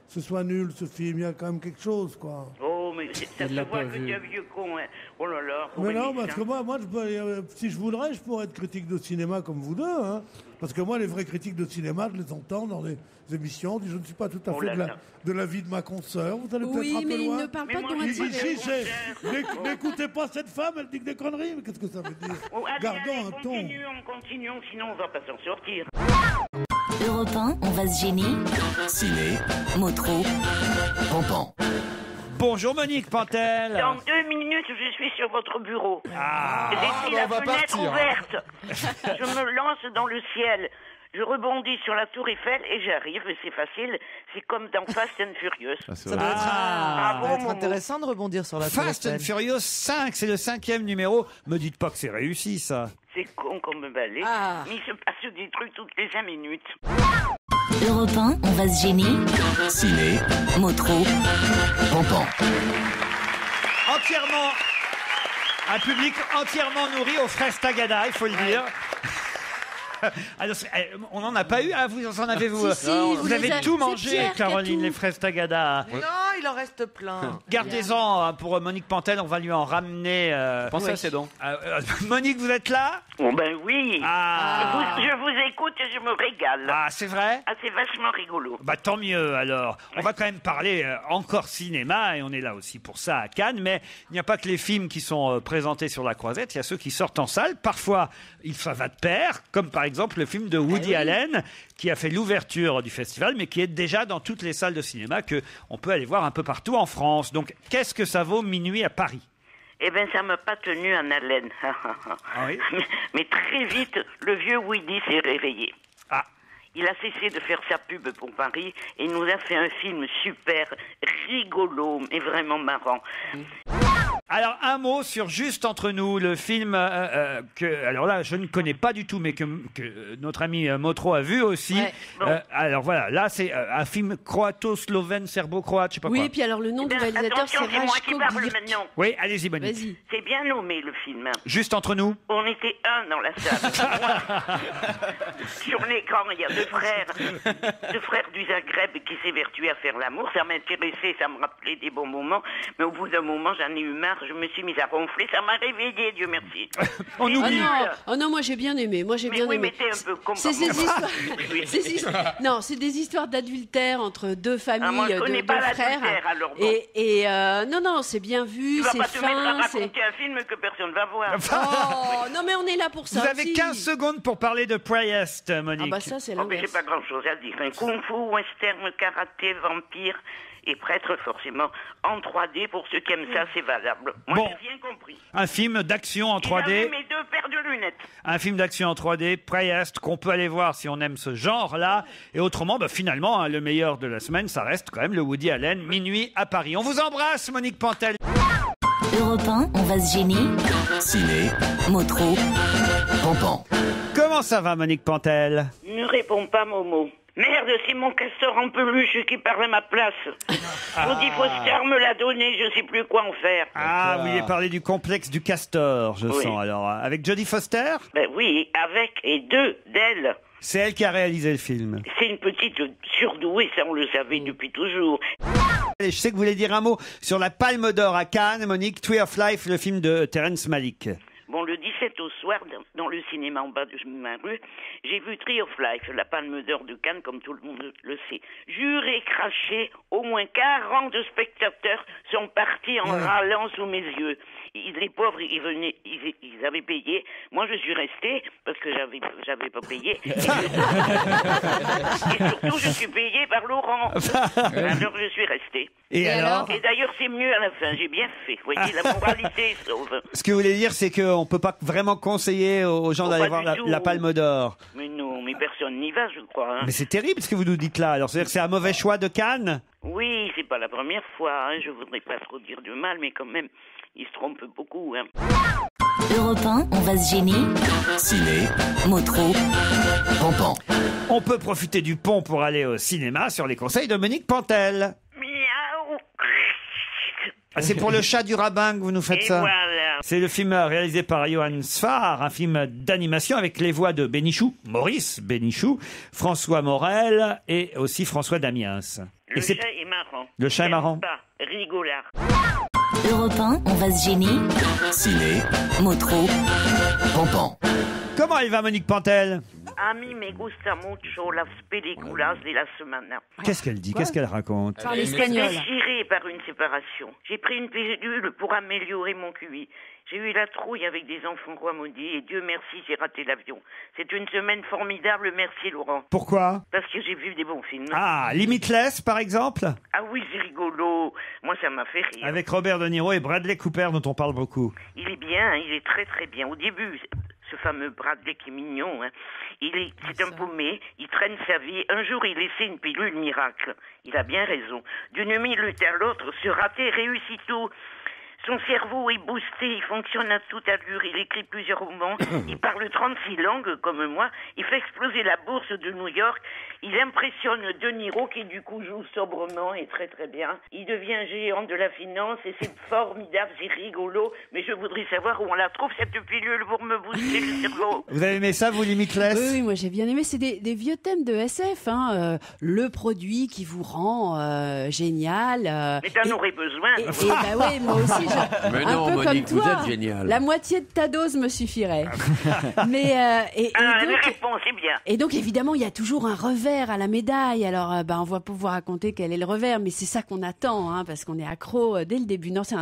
ce soit nul, ce film. Il y a quand même quelque chose, quoi. Oh, mais ça se voit que tu es un vieux con. Hein. Oh là là. Mais non, parce que moi si je voudrais, je pourrais être critique de cinéma comme vous deux. Hein. Parce que moi, les vrais critiques de cinéma, je les entends dans les émissions. Je ne suis pas tout à fait de la vie de ma consoeur. Vous allez peut-être un peu loin. Oui, mais il ne parle pas de moi. Ici, n'écoutez pas cette femme, elle dit des conneries. Mais qu'est-ce que ça veut dire? Gardons un ton. Continuons, sinon on va pas s'en sortir. Europe 1, on va se gêner. Ciné, Motro. Pampan. Bonjour Monique Pantel. Dans 2 minutes, je suis sur votre bureau. Laissez la fenêtre ouverte. Je me lance dans le ciel. Je rebondis sur la tour Eiffel et j'arrive, c'est facile, c'est comme dans Fast and Furious. Ça doit être intéressant de rebondir sur la tour Fast and Eiffel. Furious 5, c'est le 5e numéro. Me dites pas que c'est réussi, ça. C'est con comme balai, mais il se passe des trucs toutes les 5 minutes. Europe 1, on va se gêner. Ciné, Motro. Pampan. Entièrement, un public entièrement nourri aux fraises Tagada, il faut le dire. Alors, on n'en a pas eu, hein, vous en avez vous Si, vous avez tout mangé, Pierre qui a Caroline, tout. les fraises Tagada. Non, il en reste plein. Gardez-en hein, pour Monique Pantel, on va lui en ramener. Pensez à ses dents. Monique, vous êtes là? Oh ben oui, je vous écoute et je me régale. Ah, c'est vrai? Ah, c'est vachement rigolo. Bah tant mieux alors. On va quand même parler encore cinéma et on est là aussi pour ça à Cannes. Mais il n'y a pas que les films qui sont présentés sur la croisette, il y a ceux qui sortent en salle. Parfois, ça va de pair, comme par exemple le film de Woody Allen qui a fait l'ouverture du festival, mais qui est déjà dans toutes les salles de cinéma que on peut aller voir un peu partout en France. Donc, qu'est-ce que ça vaut Minuit à Paris? Eh bien, ça m'a pas tenu en haleine. Oui. mais très vite, le vieux Woody s'est réveillé. Ah. Il a cessé de faire sa pub pour Paris et il nous a fait un film super, rigolo, mais vraiment marrant. Alors, un mot sur Juste entre nous, le film que, alors là, je ne connais pas du tout, mais que notre ami Motro a vu aussi. Ouais. Alors voilà, là, c'est un film croato-slovène, serbo-croate, je sais pas Oui, quoi. et puis alors le nom du Eh bien, réalisateur, c'est attention, c'est moi qui Rajko parle Birk. maintenant. Oui, allez-y, Monique. Vas-y. C'est bien nommé, le film. Juste entre nous. On était un dans la salle. Sur l'écran, il y a deux frères du Zagreb qui s'évertuaient à faire l'amour. Ça m'intéressait, ça me rappelait des bons moments. Mais au bout d'un moment, j'en ai eu marre. Je me suis mise à ronfler. Ça m'a réveillé, Dieu merci. On oublie. Oh non, moi j'ai bien aimé. Moi j'ai Mais bien oui, aimé. mais t'es un peu con. C'est ces histoires. Non, c'est des histoires d'adultère entre deux familles, moi, je connais deux pas frères. l'adultère, alors bon. Non, c'est bien vu, Tu vas c'est pas te mettre à fin. raconter un film que personne va voir. Oh non, mais on est là pour ça. Vous avez aussi. 15 secondes pour parler de Priest, Monique. Ah bah ça c'est Oh, mais l'inverse. j'ai pas grand-chose à dire. Un kung-fu, western, karaté, vampire et prêtre, forcément, en 3D. Pour ceux qui aiment ça, c'est valable. Moi, Bon. j'ai rien compris. Un film d'action en Il avait 3D. mes deux paires de lunettes. Un film d'action en 3D, Priest, qu'on peut aller voir si on aime ce genre-là. Et autrement, bah, finalement, hein, le meilleur de la semaine, ça reste quand même le Woody Allen, Minuit à Paris. On vous embrasse, Monique Pantel. Europe 1, on va se gêner. ciné, Motro. Pampan. Comment ça va, Monique Pantel? Ne réponds pas, Momo. Merde, c'est mon castor en peluche qui parle à ma place. Jodie Foster me l'a donné, je sais plus quoi en faire. Ah, vous vouliez parler du complexe du castor, je Oui. sens. Alors, avec Jodie Foster? Ben oui, avec et deux d'elle. C'est elle qui a réalisé le film. C'est une petite surdouée, ça on le savait depuis toujours. Et je sais que vous voulez dire un mot sur la Palme d'Or à Cannes, Monique, Tree of Life, le film de Terrence Malick. Bon, le 17 au soir, dans le cinéma en bas de ma rue, j'ai vu Tree of Life, la Palme d'Or de Cannes, comme tout le monde le sait. Juré, craché, au moins 40 de spectateurs sont partis en râlant sous mes yeux. Les pauvres, ils venaient, ils avaient payé. Moi, je suis resté parce que j'avais pas payé. Et surtout, je suis payé par Laurent. Alors, je suis resté. Et alors Et d'ailleurs, c'est mieux à la fin. J'ai bien fait. Vous voyez, la moralité est sauve. Ce que vous voulez dire, c'est qu'on peut pas vraiment conseiller aux gens d'aller pas voir du tout. la Palme d'Or. Mais non, mais personne n'y va, je crois. Hein. Mais c'est terrible ce que vous nous dites là. Alors, c'est-à-dire que c'est un mauvais choix de Cannes? Oui, c'est pas la première fois. Hein. Je voudrais pas trop dire du mal, mais quand même, ils se trompent beaucoup. Hein. Europe 1, on va se gêner. ciné, Motro. Pampan. On peut profiter du pont pour aller au cinéma sur les conseils de Monique Pantel. Miaou. Ah, c'est pour le chat du rabbin que vous nous faites Et ça? voilà. C'est le film réalisé par Johan Sfar, un film d'animation avec les voix de Bénichou, Maurice Bénichou, François Morel et aussi François Damiens. Le Et c'est chat est est marrant. Le chat est marrant. Pas rigolard. Europe 1, on va se gêner. Ciné, Motro. Pampan. Comment il va, Monique Pantel? A mí me gusta mucho las películas de la semana. Qu'est-ce qu'elle dit? Qu'est-ce qu'elle raconte? Par l'espagnol. Déchirée par une séparation. J'ai pris une pilule pour améliorer mon QI. J'ai eu la trouille avec des enfants rois maudits et Dieu merci, j'ai raté l'avion. C'est une semaine formidable, merci Laurent. Pourquoi? Parce que j'ai vu des bons films. Ah, Limitless, par exemple? Ah oui, c'est rigolo. Moi, ça m'a fait rire. Avec Robert De Niro et Bradley Cooper, dont on parle beaucoup. Il est bien, il est très très bien. Au début, ce fameux Bradley qui est mignon, hein, c'est un paumé, il traîne sa vie. Un jour, il essaie une pilule miracle. Il a bien raison. D'une minute à l'autre, ce raté réussit tout. Son cerveau est boosté, il fonctionne à toute allure, il écrit plusieurs romans, il parle 36 langues comme moi, il fait exploser la bourse de New York, il impressionne De Niro qui du coup joue sobrement et très très bien. Il devient géant de la finance et c'est formidable, c'est rigolo, mais je voudrais savoir où on la trouve cette pilule pour me booster le cerveau. Vous avez aimé ça, vous, Limitless? Oui, moi j'ai bien aimé. C'est des vieux thèmes de SF. Hein. Le produit qui vous rend génial. Mais t'en aurais besoin. Et bah ouais, moi aussi. Mais un non, peu Monique, comme vous toi, êtes génial. La moitié de ta dose me suffirait. Mais La donc, réponse est bien. et donc évidemment, il y a toujours un revers à la médaille. Alors, on va pouvoir raconter quel est le revers, mais c'est ça qu'on attend, hein, parce qu'on est accro dès le début. Non, c'est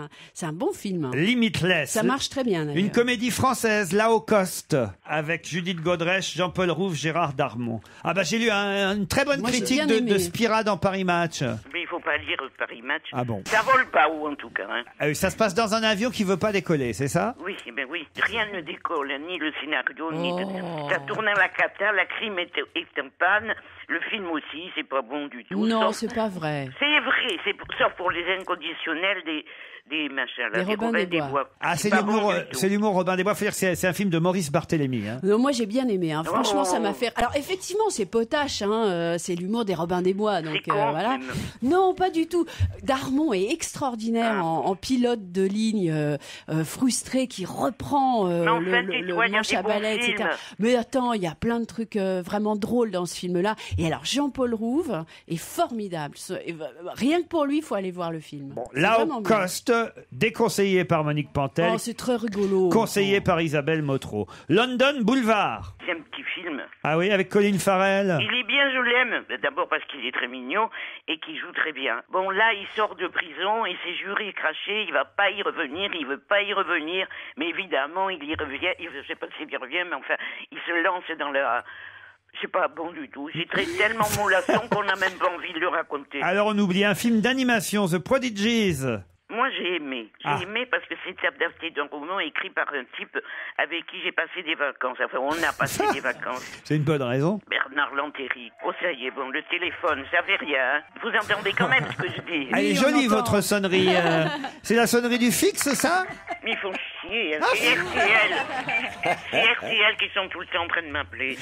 un bon film. Limitless. Ça marche très bien. D'ailleurs. Une comédie française, là au coste, avec Judith Godrèche, Jean-Paul Rouve, Gérard Darmon. Ah bah j'ai lu une très bonne Moi, j'ai critique bien de aimé. Spira dans Paris Match. Mais il faut pas lire Paris Match. Ah bon. Ça vole pas haut en tout cas. Hein. Ça se passe dans un avion qui veut pas décoller, c'est ça? Oui, ben oui. Rien ne décolle, ni le scénario, ni... Ça tourne à la cata, la crime est en panne, le film aussi, c'est pas bon du tout. Non, sauf... c'est pas vrai. C'est vrai, sauf pour les inconditionnels des machins là, Des Robin des Bois. Ah, c'est pas l'humour, bon du tout. c'est l'humour Robin des Bois. Faut dire que c'est un film de Maurice Barthélémy. Hein. Non, moi j'ai bien aimé. Hein. Franchement, ça m'a Oh. fait. Alors effectivement, c'est potache. Hein. C'est l'humour des Robins des Bois. Donc C'est con, voilà. même. Non, pas du tout. Darmon est extraordinaire en pilote de ligne frustré qui reprend Mais enfin, le tu vois, il y a manche des à bons balai, etc. films. Mais attends, il y a plein de trucs vraiment drôles dans ce film-là. Et alors Jean-Paul Rouve est formidable. Rien que pour lui, il faut aller voir le film. C'est Là vraiment au bien. coste, déconseillé par Monique Pantel, Oh, c'est très rigolo. conseillé par Isabelle Motro. London Boulevard. C'est un petit film. Ah oui, avec Colin Farrell. Il est bien, je l'aime. D'abord parce qu'il est très mignon et qu'il joue très bien. Bon, là, il sort de prison et ses jurés crachés, il va pas y revenir, il veut pas y revenir. Mais évidemment, il y revient. Je sais pas s'il y revient, mais enfin, il se lance dans la... C'est pas bon du tout. C'est tellement mollasson qu'on n'a même pas envie de le raconter. Alors on oublie un film d'animation, The Prodigies. Moi, j'ai aimé. J'ai Ah. aimé parce que c'est adapté d'un roman écrit par un type avec qui j'ai passé des vacances. Enfin, on a passé des vacances. C'est une bonne raison. Bernard Lantéry. Oh, ça y est, bon, le téléphone, ça fait rien. Hein. Vous entendez quand même ce que je dis. Elle est jolie, votre sonnerie. C'est la sonnerie du fixe, ça? Mais ils font chier. Hein. C'est RTL. C'est RTL qui sont tout le temps en train de m'appeler.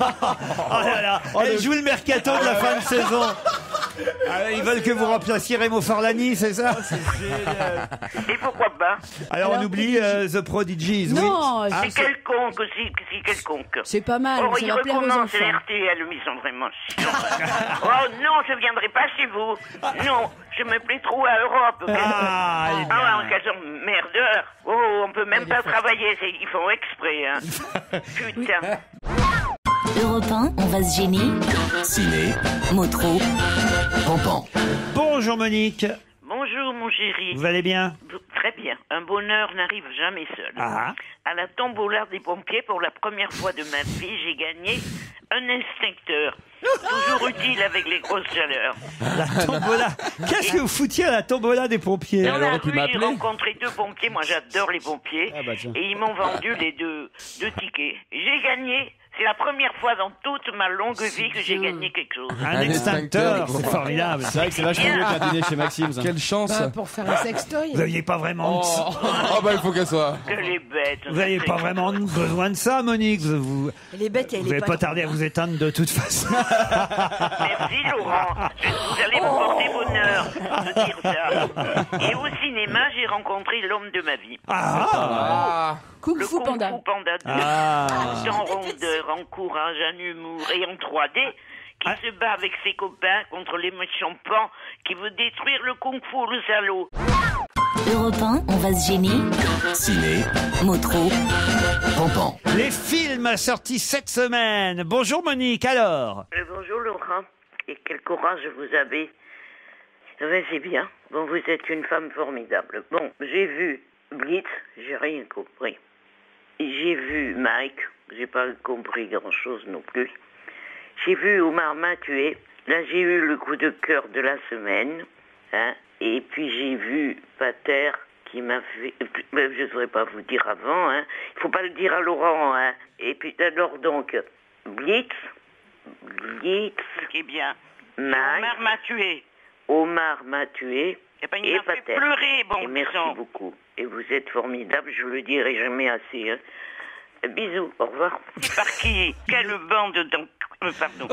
Oh là là, elle joue le mercato de la fin de saison. Ah, ils veulent que vous remplaciez Remo Farlani, c'est ça? Et pourquoi pas? Alors on oublie The Prodigies, oui. Non, C'est quelconque aussi, c'est quelconque. c'est pas mal. Oh, Ça ils va plaire aux recommencent enfants. RTL, mais ils sont vraiment chiants. Oh non, je viendrai pas chez vous. Non, je me plais trop à Europe. Ah, elle est bien. Ah, en cas de merdeur. Oh, on peut même pas travailler, ils font exprès. Hein. Putain. Europe 1, on va se gêner. Ciné, Motro. Pampan. Bonjour Monique, Bonjour, mon chéri. vous allez bien? Très bien. Un bonheur n'arrive jamais seul. Ah. À la tombola des pompiers, pour la première fois de ma vie, j'ai gagné un extincteur. Toujours utile avec les grosses chaleurs. La tombola. Qu'est-ce que vous foutiez à la tombola des pompiers? Dans la rue, j'ai rencontré 2 pompiers. Moi, j'adore les pompiers. Ah bah tiens. Et ils m'ont vendu les deux tickets. J'ai gagné. C'est la première fois dans toute ma longue vie que j'ai gagné quelque chose. Un extincteur, c'est formidable. C'est vrai que c'est vachement mieux qu'un dîner chez Maxime. ça. Quelle chance. Bah, pour faire un sextoy. Vous n'aviez pas vraiment... Oh bah il faut qu'elle soit. Que les bêtes. Vous n'avez pas vraiment besoin de ça, Monique. Vous Elle est bête et elle n'allez est pas tarder à vous éteindre de toute façon. Merci Laurent. Vous allez me porter bonheur de dire ça. Et au cinéma, j'ai rencontré l'homme de ma vie. Ah, Kung Le Fu Kung Panda. Fu Panda 2. Ah. Tout en rondeur, en courage, en humour et en 3D. qui se bat avec ses copains contre les méchants pans, qui veut détruire le kung-fu, le salaud. Europe 1, on va se gêner. Ciné, Motro. Pampan. Les films sortis cette semaine. Bonjour Monique, alors. Bonjour Laurent, et quel courage vous avez. Ben, c'est bien. Bon, vous êtes une femme formidable. Bon, j'ai vu Blitz, j'ai rien compris. J'ai vu Mike, j'ai pas compris grand-chose non plus. J'ai vu Omar Mathieu, là j'ai eu le coup de cœur de la semaine. Hein, et puis j'ai vu Pater qui m'a fait... Je ne saurais pas vous dire avant, hein. Il faut pas le dire à Laurent, hein. Et puis alors donc, Blitz, qui est bien. Omar Mathieu. Omar Mathieu et Pater. Pleurer, bon et merci beaucoup. Et vous êtes formidable, je le dirai jamais assez. Hein. Bisous, au revoir. Par qui? Quelle bande de... Pardon.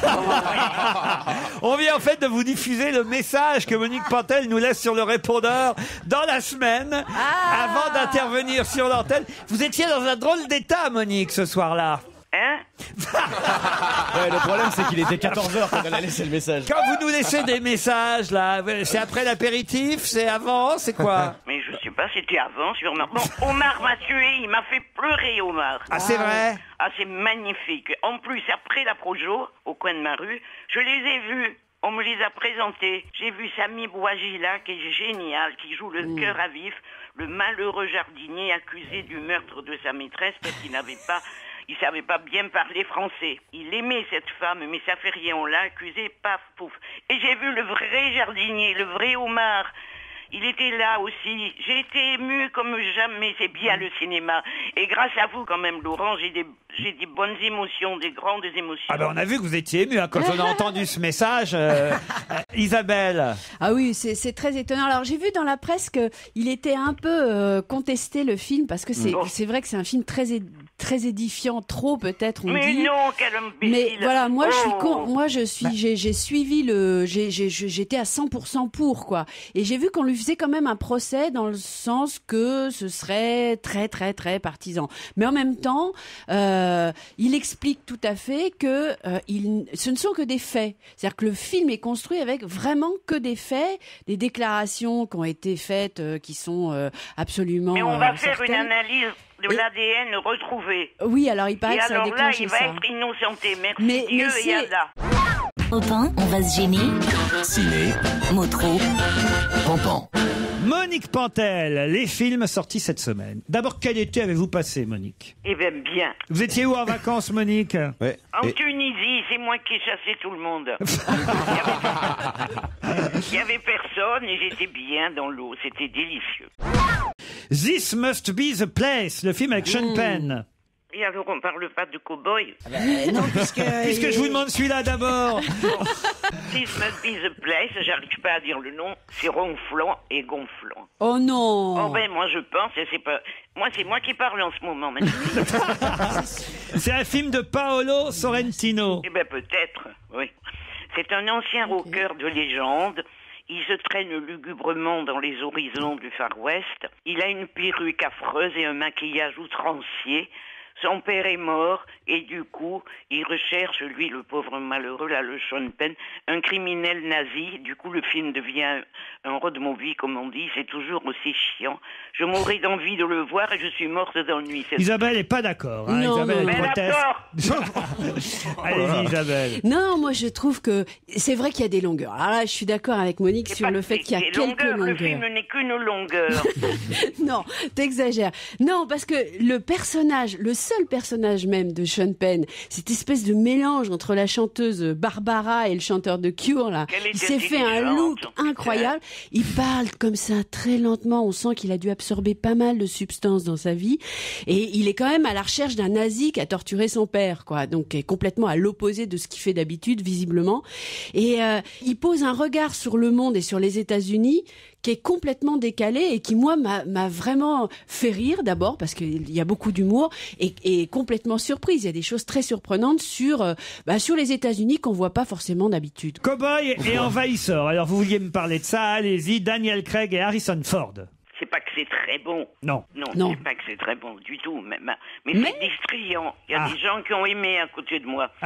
On vient en fait de vous diffuser le message que Monique Pantel nous laisse sur le répondeur dans la semaine avant d'intervenir sur l'antenne. Vous étiez dans un drôle d'état, Monique, ce soir-là. Hein? Ouais, le problème, c'est qu'il était 14h quand elle a laissé le message. Quand vous nous laissez des messages, là, c'est après l'apéritif, c'est avant, c'est quoi? Mais je sais pas, c'était avant, sûrement. Bon, Omar m'a tué, il m'a fait pleurer, Omar. Ah, c'est vrai? Ah, c'est magnifique. En plus, après la Projo, au coin de ma rue, je les ai vus. On me les a présentés. J'ai vu Sami Bouajila, qui est génial, qui joue le cœur à vif, le malheureux jardinier accusé du meurtre de sa maîtresse parce qu'il il savait pas bien parler français. Il aimait cette femme, mais ça fait rien, on l'a accusé, paf, pouf. Et j'ai vu le vrai jardinier, le vrai Omar. Il était là aussi. J'ai été émue comme jamais. C'est bien le cinéma. Et grâce à vous, quand même, Laurent, j'ai des bonnes émotions, des grandes émotions. Ah ben on a vu que vous étiez ému hein, quand on a entendu ce message. Isabelle. Ah oui, c'est très étonnant. Alors j'ai vu dans la presse qu'il était un peu contesté le film parce que c'est vrai que c'est un film très édifiant, trop peut-être on mais dit. Non, quel imbécile. Mais voilà, moi j'ai suivi j'étais à 100% pour quoi. Et j'ai vu qu'on lui faisait quand même un procès dans le sens que ce serait très très très partisan. Mais en même temps, il explique tout à fait que ce ne sont que des faits. C'est-à-dire que le film est construit avec vraiment que des faits, des déclarations qui ont été faites, qui sont absolument. Mais on va faire certaines. une analyse de l'ADN retrouvé. Oui, alors il paraît et que ça a déclenché ça. Et alors là, il va être innocenté. Merci Dieu et Allah. Europe 1, on va se gêner. ciné, Motro. Pampan. Monique Pantel, les films sortis cette semaine. D'abord, quel été avez-vous passé, Monique? Eh bien, bien. Vous étiez où en vacances, Monique? En Tunisie, c'est moi qui ai chassé tout le monde. Il y avait personne et j'étais bien dans l'eau. C'était délicieux. This Must Be the Place, le film avec Sean Penn. Et alors, on parle pas de cow-boy? Non, puisque je vous demande celui-là d'abord. This Must Be the Place, j'arrive pas à dire le nom, c'est ronflant et gonflant. Oh non. Oh ben, moi je pense, c'est pas... Moi, c'est moi qui parle en ce moment, maintenant. C'est un film de Paolo Sorrentino. Eh ben, peut-être, oui. C'est un ancien rocker de légende. Il se traîne lugubrement dans les horizons du Far West. Il a une perruque affreuse et un maquillage outrancier. Son père est mort et du coup, il recherche, lui, le pauvre malheureux, là, le Sean Penn, un criminel nazi. Du coup, le film devient un road movie, comme on dit. C'est toujours aussi chiant. Je mourrais d'envie de le voir et je suis morte d'ennui. Isabelle n'est pas d'accord. Hein. Non, Isabelle, non. elle proteste. Allez-y, Isabelle. Non, moi je trouve que c'est vrai qu'il y a des longueurs. Alors là, je suis d'accord avec Monique sur le fait qu'il y a quelques longueurs. Le film n'est qu'une longueur. Non, t'exagères. Non, parce que le seul personnage même de Sean Penn, cette espèce de mélange entre la chanteuse Barbara et le chanteur de Cure, là, il s'est fait un look incroyable. Il parle comme ça très lentement. On sent qu'il a dû absorber pas mal de substances dans sa vie. Et il est quand même à la recherche d'un nazi qui a torturé son père, quoi. Donc, est complètement à l'opposé de ce qu'il fait d'habitude, visiblement. Et il pose un regard sur le monde et sur les États-Unis qui est complètement décalé et qui, moi, m'a vraiment fait rire d'abord parce qu'il y a beaucoup d'humour et complètement surprise. Il y a des choses très surprenantes sur les États-Unis qu'on voit pas forcément d'habitude. Cowboy et envahisseur. Alors, vous vouliez me parler de ça? Allez-y, Daniel Craig et Harrison Ford. C'est pas que c'est très bon. Non. Non, c'est pas que c'est très bon du tout. Mais c'est distrayant. Il y a des gens qui ont aimé à côté de moi.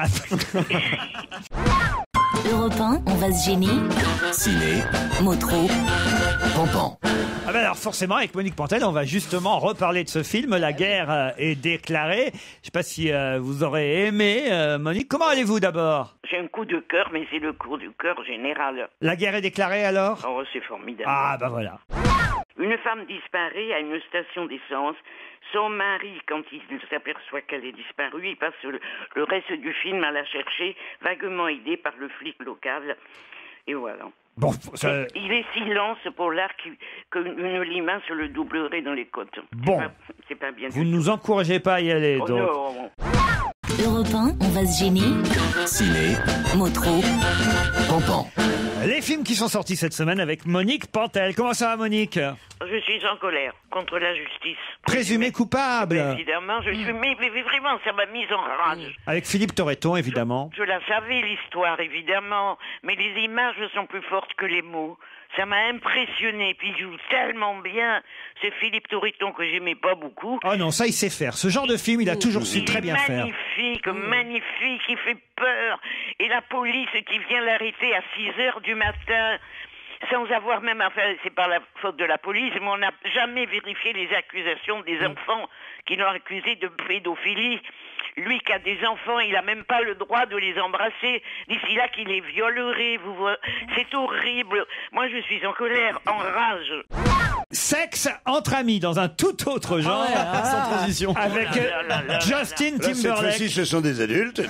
Europe 1, on va se gêner. Ciné, Motro. Pampan. Ah ben alors forcément, avec Monique Pantel, on va justement reparler de ce film. La guerre est déclarée. Je ne sais pas si vous aurez aimé. Monique, comment allez-vous d'abord? J'ai un coup de cœur, mais c'est le coup de cœur général. La guerre est déclarée alors? Oh, c'est formidable. Ah ben voilà. Une femme disparaît à une station d'essence. Son mari, quand il s'aperçoit qu'elle est disparue, il passe le reste du film à la chercher, vaguement aidé par le flic local. Et voilà. Bon, ça... Il est silence pour l'art qu'une limace le doublerait dans les côtes. Bon. C'est pas bien. Vous ne nous encouragez pas à y aller, donc. Non. Europe 1, on va se gêner. ciné, Motro. Pampan. Les films qui sont sortis cette semaine avec Monique Pantel. Comment ça va, Monique? Je suis en colère contre la justice. Présumé coupable. Évidemment, je suis... Mais vraiment, ça m'a mise en rage. Avec Philippe Torreton, évidemment. Je la savais, l'histoire, évidemment. Mais les images sont plus fortes que les mots. Ça m'a impressionné. Puis il joue tellement bien. C'est Philippe Torreton que j'aimais pas beaucoup. Oh non, ça, il sait faire. Ce genre de film, il a toujours su très bien faire. Magnifique, il fait peur. Et la police qui vient l'arrêter à 6h du matin... sans avoir même, enfin, c'est par la faute de la police, mais on n'a jamais vérifié les accusations des enfants qui l'ont accusé de pédophilie. Lui qui a des enfants, il n'a même pas le droit de les embrasser. D'ici là qu'il les violerait, vous voyez. C'est horrible. Moi, je suis en colère, en rage. Sexe entre amis dans un tout autre genre. Sans transition. Avec Justin Timberlake. Cette fois-ci, ce sont des adultes.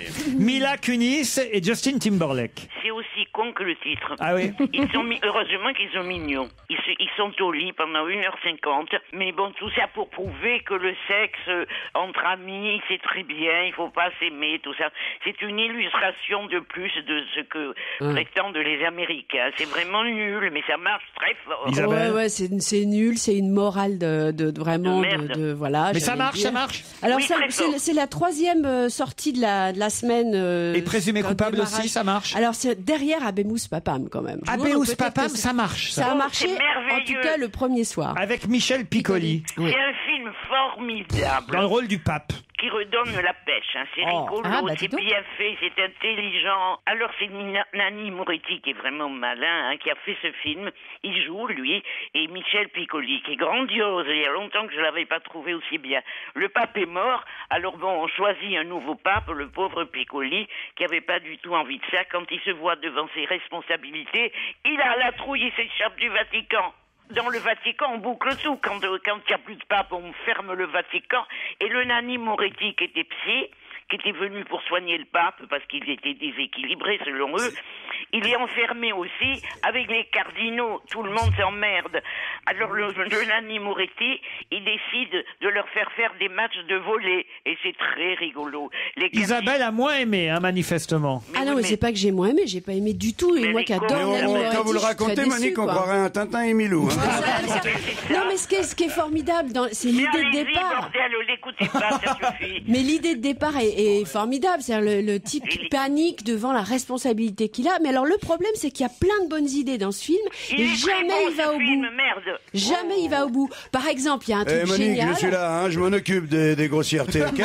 Mila Kunis et Justin Timberlake. C'est aussi con que le titre. Ah oui. Heureusement qu'ils sont mignons. Ils sont au lit pendant 1h50. Mais bon, tout ça pour prouver que le sexe entre amis, c'est très bien. Il faut pas s'aimer, tout ça. C'est une illustration de plus de ce que prétendent les Américains. C'est vraiment nul, mais ça marche très fort. Isabelle. Ouais, c'est nul, c'est une morale de vraiment de voilà. Mais ça marche, ça marche. Alors Oui, c'est la troisième sortie de la semaine. Et présumé coupable aussi, ça marche. Alors c'est derrière Abemus Papam quand même. Abemus Papam, ça marche. Ça a marché, c'est merveilleux. en tout cas le premier soir. Avec Michel Piccoli. C'est un film formidable. Dans le rôle du pape. Qui redonne la pêche, hein. C'est rigolo, c'est bien fait, c'est intelligent. Alors c'est Nanni Moretti qui est vraiment malin, hein, qui a fait ce film. Il joue, lui, et Michel Piccoli, qui est grandiose. Il y a longtemps que je l'avais pas trouvé aussi bien. Le pape est mort, alors bon, on choisit un nouveau pape, le pauvre Piccoli, qui avait pas du tout envie de ça. Quand il se voit devant ses responsabilités, il a la trouille, il s'échappe du Vatican. Dans le Vatican, on boucle tout. Quand il n'y a plus de pape, on ferme le Vatican. Et le Nanni Moretti, qui était psy, qui était venu pour soigner le pape, parce qu'il était déséquilibré selon eux, il est enfermé aussi avec les cardinaux. Tout le monde s'emmerde. Alors le Nanni Moretti, il décide de leur faire des matchs de volley. Et c'est très rigolo. Isabelle a moins aimé, hein, manifestement. Mais c'est pas que j'ai moins aimé, j'ai pas aimé du tout. Et moi qui adore Nanni Moretti, quand vous le racontez, Monique, on croirait un Tintin et Milou. Non, mais ce qui est formidable, c'est l'idée de départ. Bordel, l'écoutez pas, ça suffit. Mais l'idée de départ est formidable. C'est-à-dire le type qui panique devant la responsabilité qu'il a. Mais alors le problème, c'est qu'il y a plein de bonnes idées dans ce film et jamais il va au bout. Jamais il va au bout. Par exemple, il y a un truc Monique, génial. je suis là, hein, je m'en occupe des grossièretés, ok?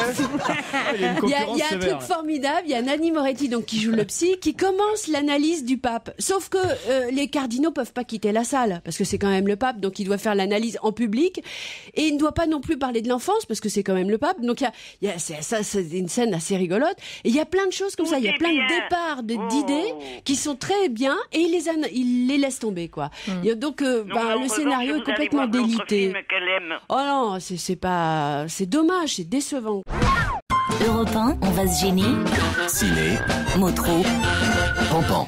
Il y a un truc formidable. Il y a Nanni Moretti donc qui joue le psy, qui commence l'analyse du pape. Sauf que les cardinaux peuvent pas quitter la salle parce que c'est quand même le pape, donc il doit faire l'analyse en public et il ne doit pas non plus parler de l'enfance parce que c'est quand même le pape. Donc c'est une scène assez rigolote et il y a plein de choses comme ça. Il y a plein de départs d'idées qui sont très bien et il les laisse tomber quoi. Donc le scénario est complètement délité. Oh non, c'est dommage, c'est décevant. Europe 1, on va se gêner. ciné, Motro. Pampan.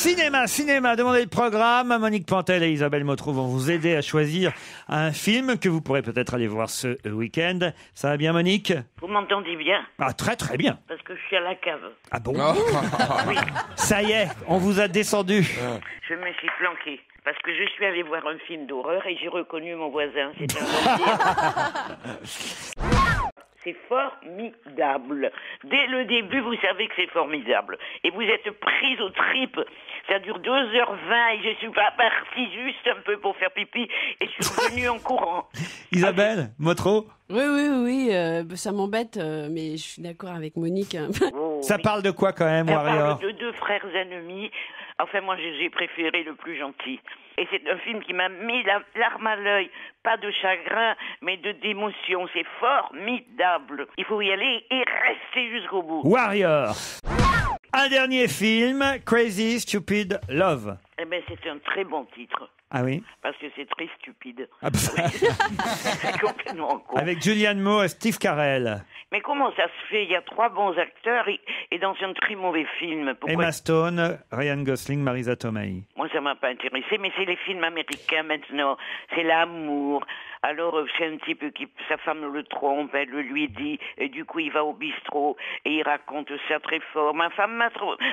Cinéma, demandez le programme. Monique Pantel et Isabelle Motro vont vous aider à choisir un film que vous pourrez peut-être aller voir ce week-end. Ça va bien, Monique? Vous m'entendez bien? Ah, très très bien. Parce que je suis à la cave. Ah bon? Oui. Ça y est, on vous a descendu. Je me suis planqué. Parce que je suis allé voir un film d'horreur et j'ai reconnu mon voisin. C'est un vampire. C'est formidable. Dès le début, vous savez que c'est formidable. Et vous êtes prise aux tripes. Ça dure 2h20 et je suis pas partie juste un peu pour faire pipi et je suis revenue en courant. Isabelle, Motro? Oui, ça m'embête, mais je suis d'accord avec Monique. Ça parle de quoi quand même, Ça Warrior? parle de deux frères ennemis. Enfin, moi, j'ai préféré le plus gentil. Et c'est un film qui m'a mis la larme à l'œil. Pas de chagrin, mais d'émotion. C'est formidable. Il faut y aller et rester jusqu'au bout. Warrior. Un dernier film, Crazy Stupid Love. Eh bien, c'est un très bon titre. Ah oui? Parce que c'est très stupide. Ah bah. C'est complètement con. Avec Julianne Moore et Steve Carell. Mais comment ça se fait? Il y a 3 bons acteurs et dans un très mauvais film. Pourquoi? Emma Stone, Ryan Gosling, Marisa Tomei. Moi, ça m'a pas intéressé, mais c'est les films américains maintenant. C'est l'amour. Alors, c'est un type qui, sa femme le trompe, elle le lui dit, et du coup, il va au bistrot, et il raconte ça très fort. Ma femme m'a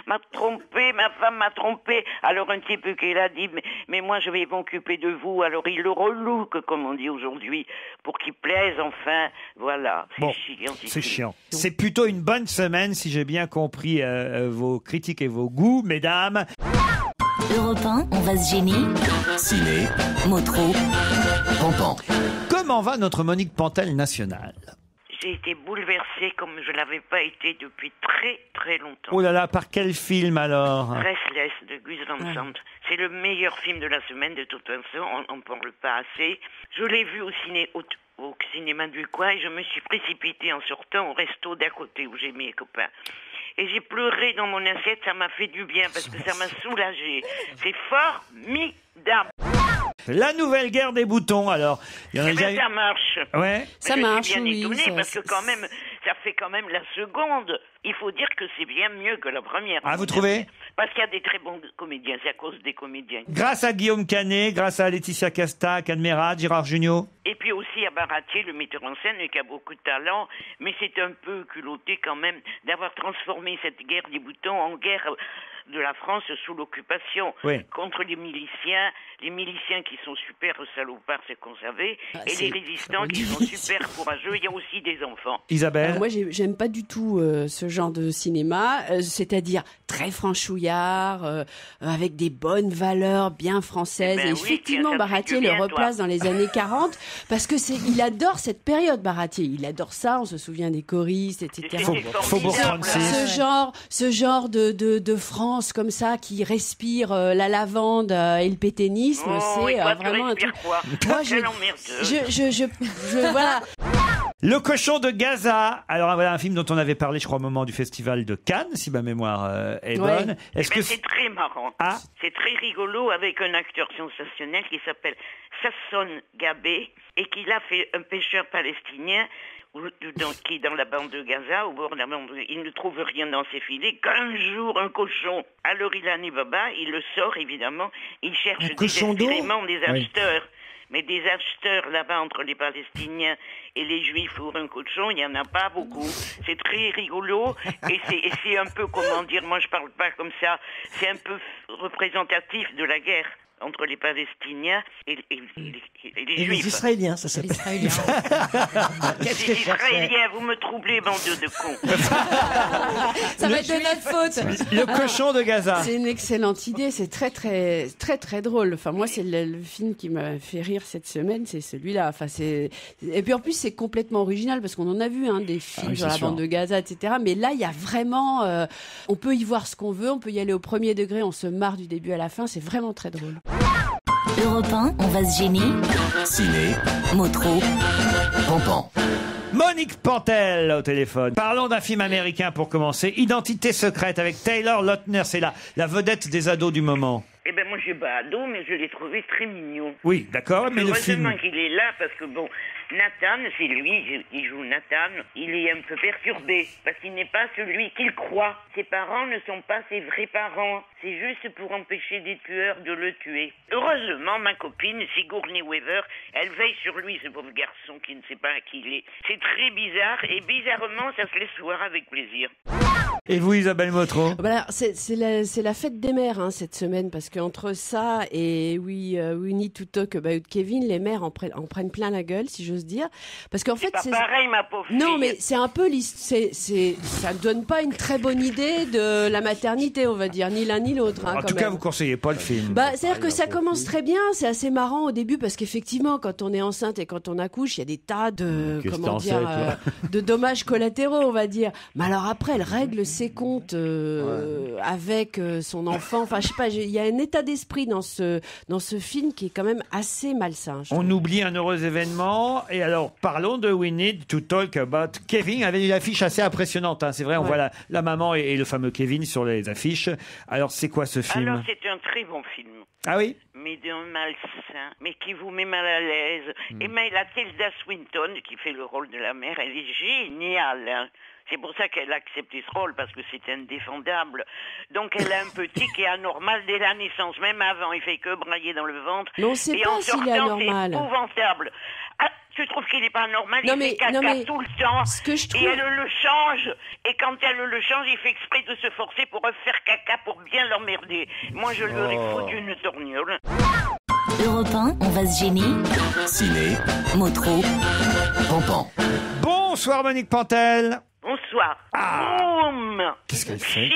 trompé. Alors, un type qui l'a dit, mais moi, je vais m'occuper de vous. Alors, il le relook, comme on dit aujourd'hui, pour qu'il plaise, enfin. Voilà. C'est bon, chiant. C'est chiant. C'est plutôt une bonne semaine, si j'ai bien compris vos critiques et vos goûts, mesdames. Europe 1, on va se gêner. Ciné, Motro. Pampan. Comment va notre Monique Pantel nationale? J'ai été bouleversée comme je ne l'avais pas été depuis très très longtemps. Oh là là, par quel film alors? Restless de Gus Van Sant. C'est le meilleur film de la semaine, de toute façon, on n'en parle pas assez. Je l'ai vu au cinéma du coin et je me suis précipitée en sortant au resto d'à côté où j'ai mes copains. Et j'ai pleuré dans mon assiette, ça m'a fait du bien parce que ça m'a soulagée. C'est formidable. La nouvelle guerre des boutons, alors. Il y en a déjà eu... ça marche. Ouais. Ça marche, Je suis bien oui, étonnée ça- parce que quand même, ça fait quand même la seconde. Il faut dire que c'est bien mieux que la première. Ah, vous trouvez? Parce qu'il y a des très bons comédiens, c'est à cause des comédiens. Grâce à Guillaume Canet, grâce à Laetitia Casta, Cadmerade, Gérard Jugnot. Et puis aussi à Baratier, le metteur en scène, qui a beaucoup de talent, mais c'est un peu culotté quand même d'avoir transformé cette guerre des boutons en guerre de la France sous l'occupation contre les miliciens qui sont super salopards, c'est qu'on savait, et les résistants qui sont super courageux. Il y a aussi des enfants. Isabelle? Alors moi, j'aime pas du tout ce genre de cinéma, c'est-à-dire très franchouillard, avec des bonnes valeurs bien françaises. Eh ben et oui, effectivement, tiens, ça te fait Baratier du le bien, replace toi. dans les années 40 parce que il adore cette période, Baratier. Il adore ça, on se souvient des choristes, etc. Faubourg 36. Ce genre de France comme ça qui respire la lavande et le pétainisme, c'est vraiment un truc. Moi, voilà. Le cochon de Gaza. Alors voilà un film dont on avait parlé, je crois, au moment du festival de Cannes, si ma mémoire est bonne. Est-ce que C'est très marrant. Ah. C'est très rigolo avec un acteur sensationnel qui s'appelle Sasson Gabé et qui a fait un pêcheur palestinien qui est dans la bande de Gaza, au bord de la bande, il ne trouve rien dans ses filets, qu'un jour un cochon. Alors il a Baba, il le sort évidemment, il cherche désespérément des acheteurs. Mais des acheteurs là-bas entre les Palestiniens et les Juifs pour un cochon, il n'y en a pas beaucoup. C'est très rigolo et c'est un peu, comment dire, moi je parle pas comme ça, c'est un peu représentatif de la guerre entre les Palestiniens et les Juifs. Les Israéliens, ça s'appelle. Les Israéliens, vous me troublez, bande de cons. Ça va être de notre faute. Le cochon de Gaza. C'est une excellente idée, c'est très très très très drôle. Enfin moi c'est le film qui m'a fait rire cette semaine, c'est celui-là. Enfin et puis en plus c'est complètement original parce qu'on en a vu des films sur la bande de Gaza, etc. Mais là il y a vraiment, on peut y voir ce qu'on veut, on peut y aller au premier degré, on se marre du début à la fin, c'est vraiment très drôle. Europe 1, on va se gêner. Ciné, Motro. Pampan. Monique Pantel au téléphone. Parlons d'un film américain pour commencer. Identité secrète avec Taylor Lautner. C'est la vedette des ados du moment. Eh ben moi je suis pas ado, mais je l'ai trouvé très mignon. Oui, d'accord, mais le film... Heureusement qu'il est là, parce que bon, Nathan, c'est lui, il joue Nathan, il est un peu perturbé, parce qu'il n'est pas celui qu'il croit. Ses parents ne sont pas ses vrais parents, c'est juste pour empêcher des tueurs de le tuer. Heureusement, ma copine, Sigourney Weaver, elle veille sur lui, ce pauvre garçon qui ne sait pas qui il est. C'est très bizarre, et bizarrement, ça se laisse voir avec plaisir. Et vous, Isabelle Motro? Voilà, c'est la fête des mères cette semaine, parce qu'entre ça et We Need to Talk About Kevin, les mères en prennent plein la gueule, si j'ose dire. Parce qu'en fait, c'est pas pareil, ma pauvre fille. Non, mais c'est un peu ça ne donne pas une très bonne idée de la maternité, on va dire, ni l'un ni l'autre. En tout cas, vous conseillez pas le film. C'est-à-dire que ça commence très bien, c'est assez marrant au début, parce qu'effectivement, quand on est enceinte et quand on accouche, il y a des tas de de dommages collatéraux, on va dire. Mais alors après, elle règle ses comptes avec son enfant. Enfin, je sais pas, il y a un état d'esprit dans ce film qui est quand même assez malsain. On oublie un heureux événement. Et alors, parlons de We Need to Talk About Kevin, avec une affiche assez impressionnante. C'est vrai, on voit la maman et le fameux Kevin sur les affiches. Alors, c'est quoi ce film? Alors, c'est un très bon film. Ah oui? Mais d'un malsain, mais qui vous met mal à l'aise. Et mais la Tilda Swinton, qui fait le rôle de la mère, elle est géniale. C'est pour ça qu'elle a accepté ce rôle, parce que c'est indéfendable. Donc elle a un petit qui est anormal dès la naissance, même avant, il fait que brailler dans le ventre. Mais on ne sait pas s'il est anormal. C'est épouvantable. Ah, tu trouves qu'il n'est pas normal? Il fait caca tout le temps. Et elle le change. Et quand elle le change, il fait exprès de se forcer pour refaire caca pour bien l'emmerder. Moi, je lui aurais foutu une tournure. Europe 1, on va se gêner. Ciné, Motro, Pampan. Bonsoir Monique Pantel. Bonsoir. Boum. Qu'est-ce qu'elle fait?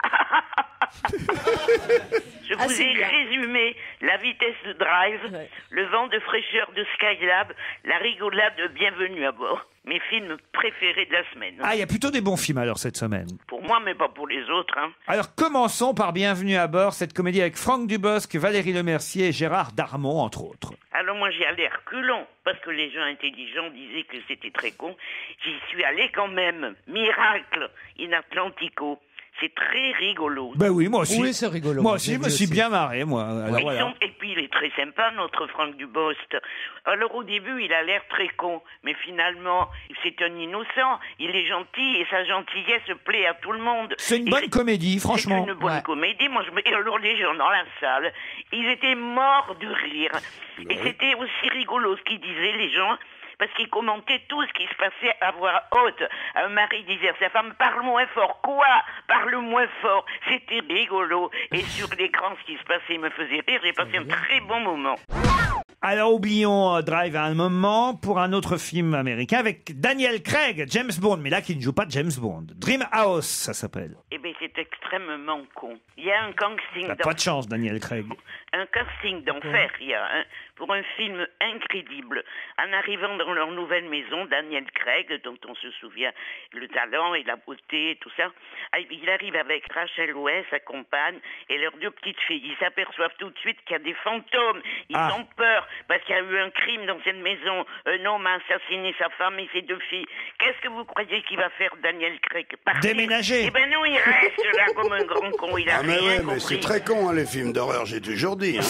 Je vous ai résumé la vitesse de Drive, le vent de fraîcheur de Skylab, la rigolade de Bienvenue à bord. Mes films préférés de la semaine. Ah, il y a plutôt des bons films alors cette semaine. Pour moi, mais pas pour les autres. Alors commençons par Bienvenue à bord, cette comédie avec Franck Dubosc, Valérie Lemercier et Gérard Darmon, entre autres. Alors moi, j'y allais reculons, parce que les gens intelligents disaient que c'était très con. J'y suis allé quand même. Miracle in Atlantico. C'est très rigolo. Ben oui, moi aussi. Oui, c'est rigolo. Moi aussi, je me suis bien marré, moi. Alors, voilà. Et puis, il est très sympa, notre Franck Dubosc. Alors, au début, il a l'air très con. Mais finalement, c'est un innocent. Il est gentil et sa gentillesse plaît à tout le monde. C'est une bonne comédie, franchement. C'est une bonne comédie. Moi, et alors, les gens dans la salle, ils étaient morts de rire. Et c'était aussi rigolo ce qu'ils disaient, les gens. Parce qu'il commentait tout ce qui se passait à voix haute. Un mari disait à sa femme, parle moins fort. Quoi? Parle moins fort. C'était rigolo. Et sur l'écran, ce qui se passait me faisait rire. J'ai passé un très bon moment. Alors oublions Drive à un moment pour un autre film américain avec Daniel Craig, James Bond, mais là qui ne joue pas James Bond. Dream House, ça s'appelle. Eh bien, c'est extrêmement con. Il y a un casting... T'as pas de chance, Daniel Craig. Un casting d'enfer, il y a pour un film incrédible. En arrivant dans leur nouvelle maison, Daniel Craig, dont on se souvient le talent et la beauté et tout ça, il arrive avec Rachel Weisz, sa compagne, et leurs deux petites filles. Ils s'aperçoivent tout de suite qu'il y a des fantômes. Ils ont peur parce qu'il y a eu un crime dans cette maison. Un homme a assassiné sa femme et ses deux filles. Qu'est-ce que vous croyez qu'il va faire, Daniel Craig? Déménager. Eh ben non, il reste là comme un grand con. Il a rien compris. Mais c'est très con, les films d'horreur, j'ai toujours dit.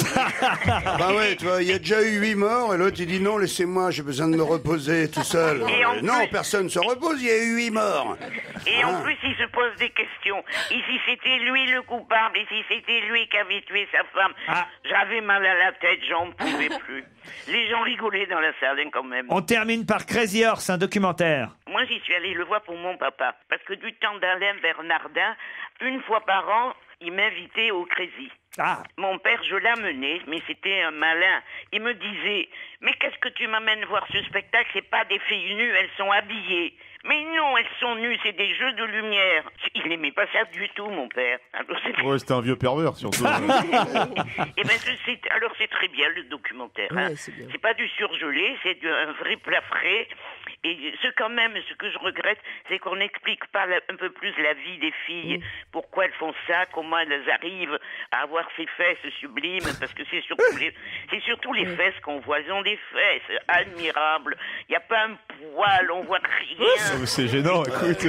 Bah ouais, tu vois, il y a déjà eu 8 morts, et l'autre il dit non, laissez-moi, j'ai besoin de me reposer tout seul. Non, personne ne se repose, il y a eu 8 morts. Et en plus, il se pose des questions. Et si c'était lui le coupable, et si c'était lui qui avait tué sa femme, j'avais mal à la tête, j'en pouvais plus. Les gens rigolaient dans la salle, quand même. On termine par Crazy Horse, un documentaire. Moi, j'y suis allé le voir pour mon papa. Parce que du temps d'Alain Bernardin, une fois par an, il m'invitait au Crazy. Mon père, je l'amenais, mais c'était un malin. Il me disait, mais qu'est-ce que tu m'amènes voir ce spectacle? C'est pas des filles nues, elles sont habillées. Mais non, elles sont nues, c'est des jeux de lumière. Il n'aimait pas ça du tout, mon père. Ouais, c'était un vieux pervers, surtout. Eh ben, alors c'est très bien, le documentaire. Ouais, c'est pas du surgelé, c'est un vrai plat frais. Et ce que je regrette, c'est qu'on n'explique pas un peu plus la vie des filles. Pourquoi elles font ça, comment elles arrivent à avoir ces fesses sublimes, parce que c'est surtout les fesses qu'on voit. Elles ont des fesses admirables. Il n'y a pas un poil, on voit rien. C'est gênant, écoute.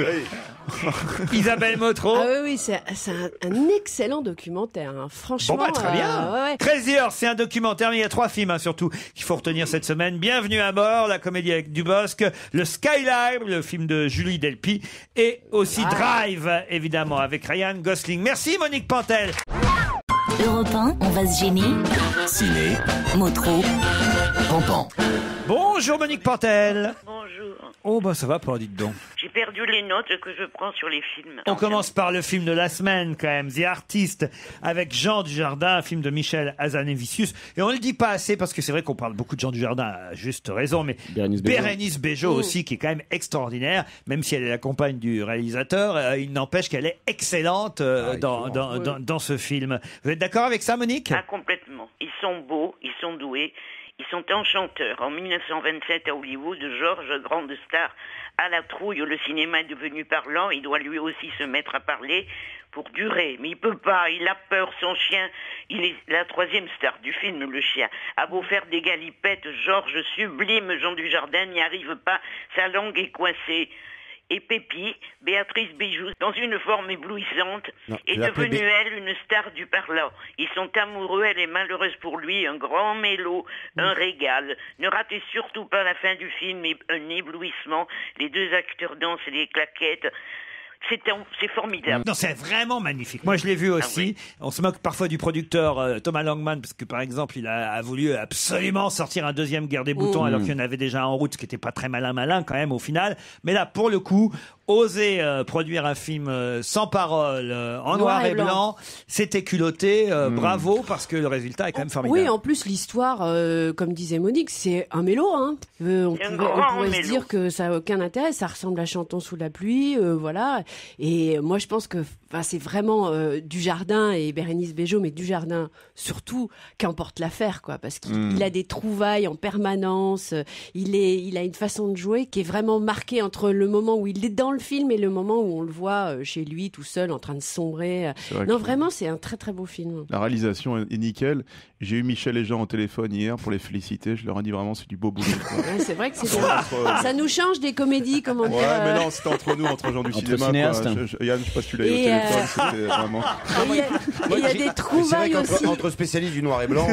Isabelle Motro. Ah oui, c'est un excellent documentaire, franchement. Bon, très bien. Crazy Horse, c'est un documentaire, mais il y a 3 films surtout qu'il faut retenir cette semaine. Bienvenue à bord, la comédie avec Dubosc, le Skylab, le film de Julie Delpy, et aussi Drive, évidemment, avec Ryan Gosling. Merci Monique Pantel. Europe 1, on va se gêner. Ciné, Motro, Pampan. Bonjour Monique Pantel. Bonjour. Oh bah ça va pas, dites donc. J'ai perdu les notes que je prends sur les films. On commence par le film de la semaine, quand même, The Artist, avec Jean Dujardin, un film de Michel Hazanavicius. Et on ne le dit pas assez, parce que c'est vrai qu'on parle beaucoup de Jean Dujardin, à juste raison, mais Bérénice Bejo aussi, qui est quand même extraordinaire, même si elle est la compagne du réalisateur, il n'empêche qu'elle est excellente dans ce film. Vous êtes d'accord avec ça, Monique? Ah, complètement. Ils sont beaux, ils sont doués, ils sont enchanteurs. En 1927, à Hollywood, George, grande star, à la trouille, le cinéma est devenu parlant, il doit lui aussi se mettre à parler pour durer. Mais il peut pas, il a peur, son chien, il est la troisième star du film, le chien. A beau faire des galipettes, Georges sublime, Jean Dujardin n'y arrive pas, sa langue est coincée. Et Pépi, Béatrice Bijoux, dans une forme éblouissante, est devenue, elle, une star du parlant. Ils sont amoureux, elle est malheureuse pour lui, un grand mélo, un régal. Ne ratez surtout pas la fin du film, un éblouissement. Les deux acteurs dansent les claquettes. C'est formidable. Non, c'est vraiment magnifique. Moi, je l'ai vu aussi. On se moque parfois du producteur Thomas Langman, parce que, par exemple, il a voulu absolument sortir un deuxième Guerre des Boutons, alors qu'il y en avait déjà en route, ce qui n'était pas très malin quand même au final. Mais là, pour le coup, oser produire un film sans parole, en noir et blanc, c'était culotté. Bravo, parce que le résultat est quand même formidable. Oui, en plus, l'histoire, comme disait Monique, c'est un mélo. Hein. On pourrait se dire que ça n'a aucun intérêt. Ça ressemble à Chantons sous la pluie, voilà. Et moi, je pense que c'est vraiment Dujardin et Bérénice Bejo, mais Dujardin surtout, qui emporte l'affaire, quoi, parce qu'il a des trouvailles en permanence. Il a une façon de jouer qui est vraiment marquée entre le moment où il est dans le film et le moment où on le voit chez lui, tout seul, en train de sombrer. Non, vraiment, c'est un très très beau film. La réalisation est nickel. J'ai eu Michel et Jean au téléphone hier pour les féliciter. Je leur ai dit vraiment, c'est du beau boulot. Ouais, c'est vrai que c'est bien. Ça nous change des comédies, comment dire. Ouais, mais non, c'était entre nous, entre gens du cinéma. Yann, je sais pas si tu l'as eu au téléphone, c'était vraiment... Il y a des trouvailles aussi. Entre spécialistes du noir et blanc.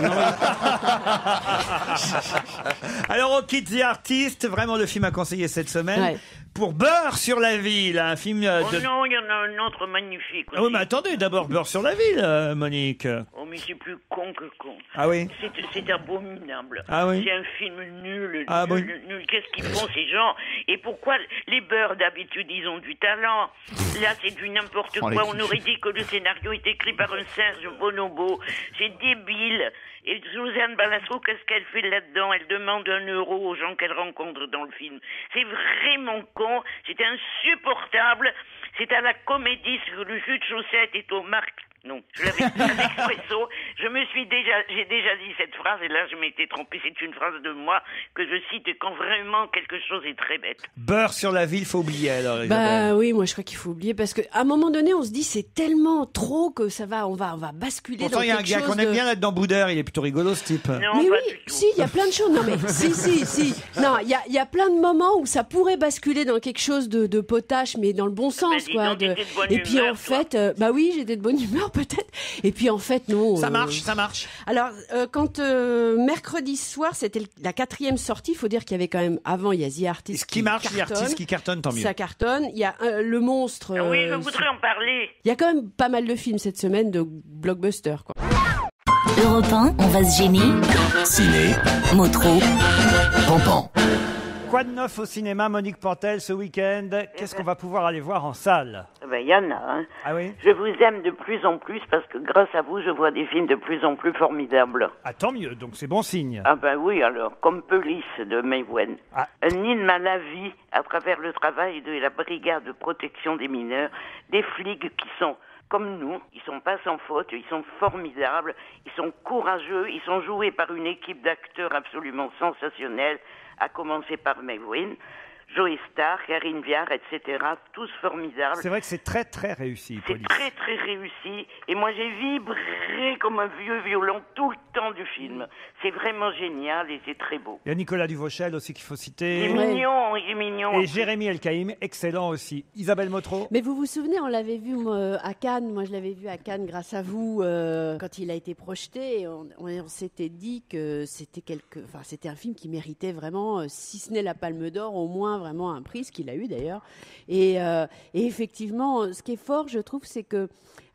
Alors, on quitte The Artist, vraiment le film à conseiller cette semaine. Ouais. Pour Beurre sur la ville, un film de... Oh non, il y en a un autre magnifique aussi. Oh, mais attendez, d'abord Beurre sur la ville, Monique. Oh, mais c'est plus con que con. Ah oui? C'est abominable. Ah oui? C'est un film nul, ah nul, oui. nul. Qu'est-ce qu'ils font, ces gens? Et pourquoi les Beurres, d'habitude, ils ont du talent? Là, c'est du n'importe quoi. On aurait dit que le scénario est écrit par un Serge Bonobo. C'est débile. Et Suzanne Balasso, qu'est-ce qu'elle fait là-dedans? Elle demande 1 euro aux gens qu'elle rencontre dans le film. C'est vraiment con, c'est insupportable. C'est à la comédie que le jus de chaussette est au marque. Non, je l'avais dit à l'Expresso. J'ai déjà dit cette phrase et là je m'étais trompé. C'est une phrase de moi que je cite quand vraiment quelque chose est très bête. Beurre sur la ville, faut oublier alors. Bah oui, moi je crois qu'il faut oublier parce qu'à un moment donné, on se dit c'est tellement trop que on va basculer dans quelque chose. Il y a un gars qu'on aime bien là-dedans, Boudère. Il est plutôt rigolo ce type. Non, mais oui, si, il y a plein de choses. Non mais si. Non, il y a plein de moments où ça pourrait basculer dans quelque chose de potache, mais dans le bon sens, quoi. Et puis en fait, bah oui, j'étais de bonne humeur peut-être. Et puis en fait, non. Ça marche. Alors, quand mercredi soir, c'était la 4e sortie, il faut dire qu'il y avait quand même, avant, il y a The Artist. Ce qui marche, The Artist qui cartonne, tant mieux. Ça cartonne. Il y a Le Monstre. Oui, je voudrais en parler. Il y a quand même pas mal de films cette semaine, de blockbusters, quoi. Europe 1, on va se gêner. Ciné, Motro, Pampan. Quoi de neuf au cinéma, Monique Pantel, ce week-end? Qu'est-ce qu'on va pouvoir aller voir en salle? Il y en a. Hein. Ah oui? Je vous aime de plus en plus parce que grâce à vous, je vois des films de plus en plus formidables. Ah, tant mieux, donc c'est bon signe. Ah ben oui, alors, comme Police de May Wen. Ah. Un hymne à la vie à travers le travail de la brigade de protection des mineurs, des flics qui sont... comme nous, ils sont pas sans faute, ils sont formidables, ils sont courageux, ils sont joués par une équipe d'acteurs absolument sensationnelle, à commencer par Maywin, Joey Starr, Karine Viard, etc. Tous formidables. C'est vrai que c'est très très réussi. C'est très très réussi. Et moi j'ai vibré comme un vieux violon tout le temps du film. C'est vraiment génial et c'est très beau. Il y a Nicolas Duvauchel aussi qu'il faut citer. Il est mignon. Et Jérémy Elkaïm, excellent aussi. Isabelle Motro. Mais vous vous souvenez, on l'avait vu à Cannes. Moi je l'avais vu à Cannes grâce à vous quand il a été projeté. Et on s'était dit que c'était un film qui méritait vraiment, si ce n'est la Palme d'Or, au moins vraiment un prix, ce qu'il a eu d'ailleurs. Et effectivement, ce qui est fort, je trouve, c'est que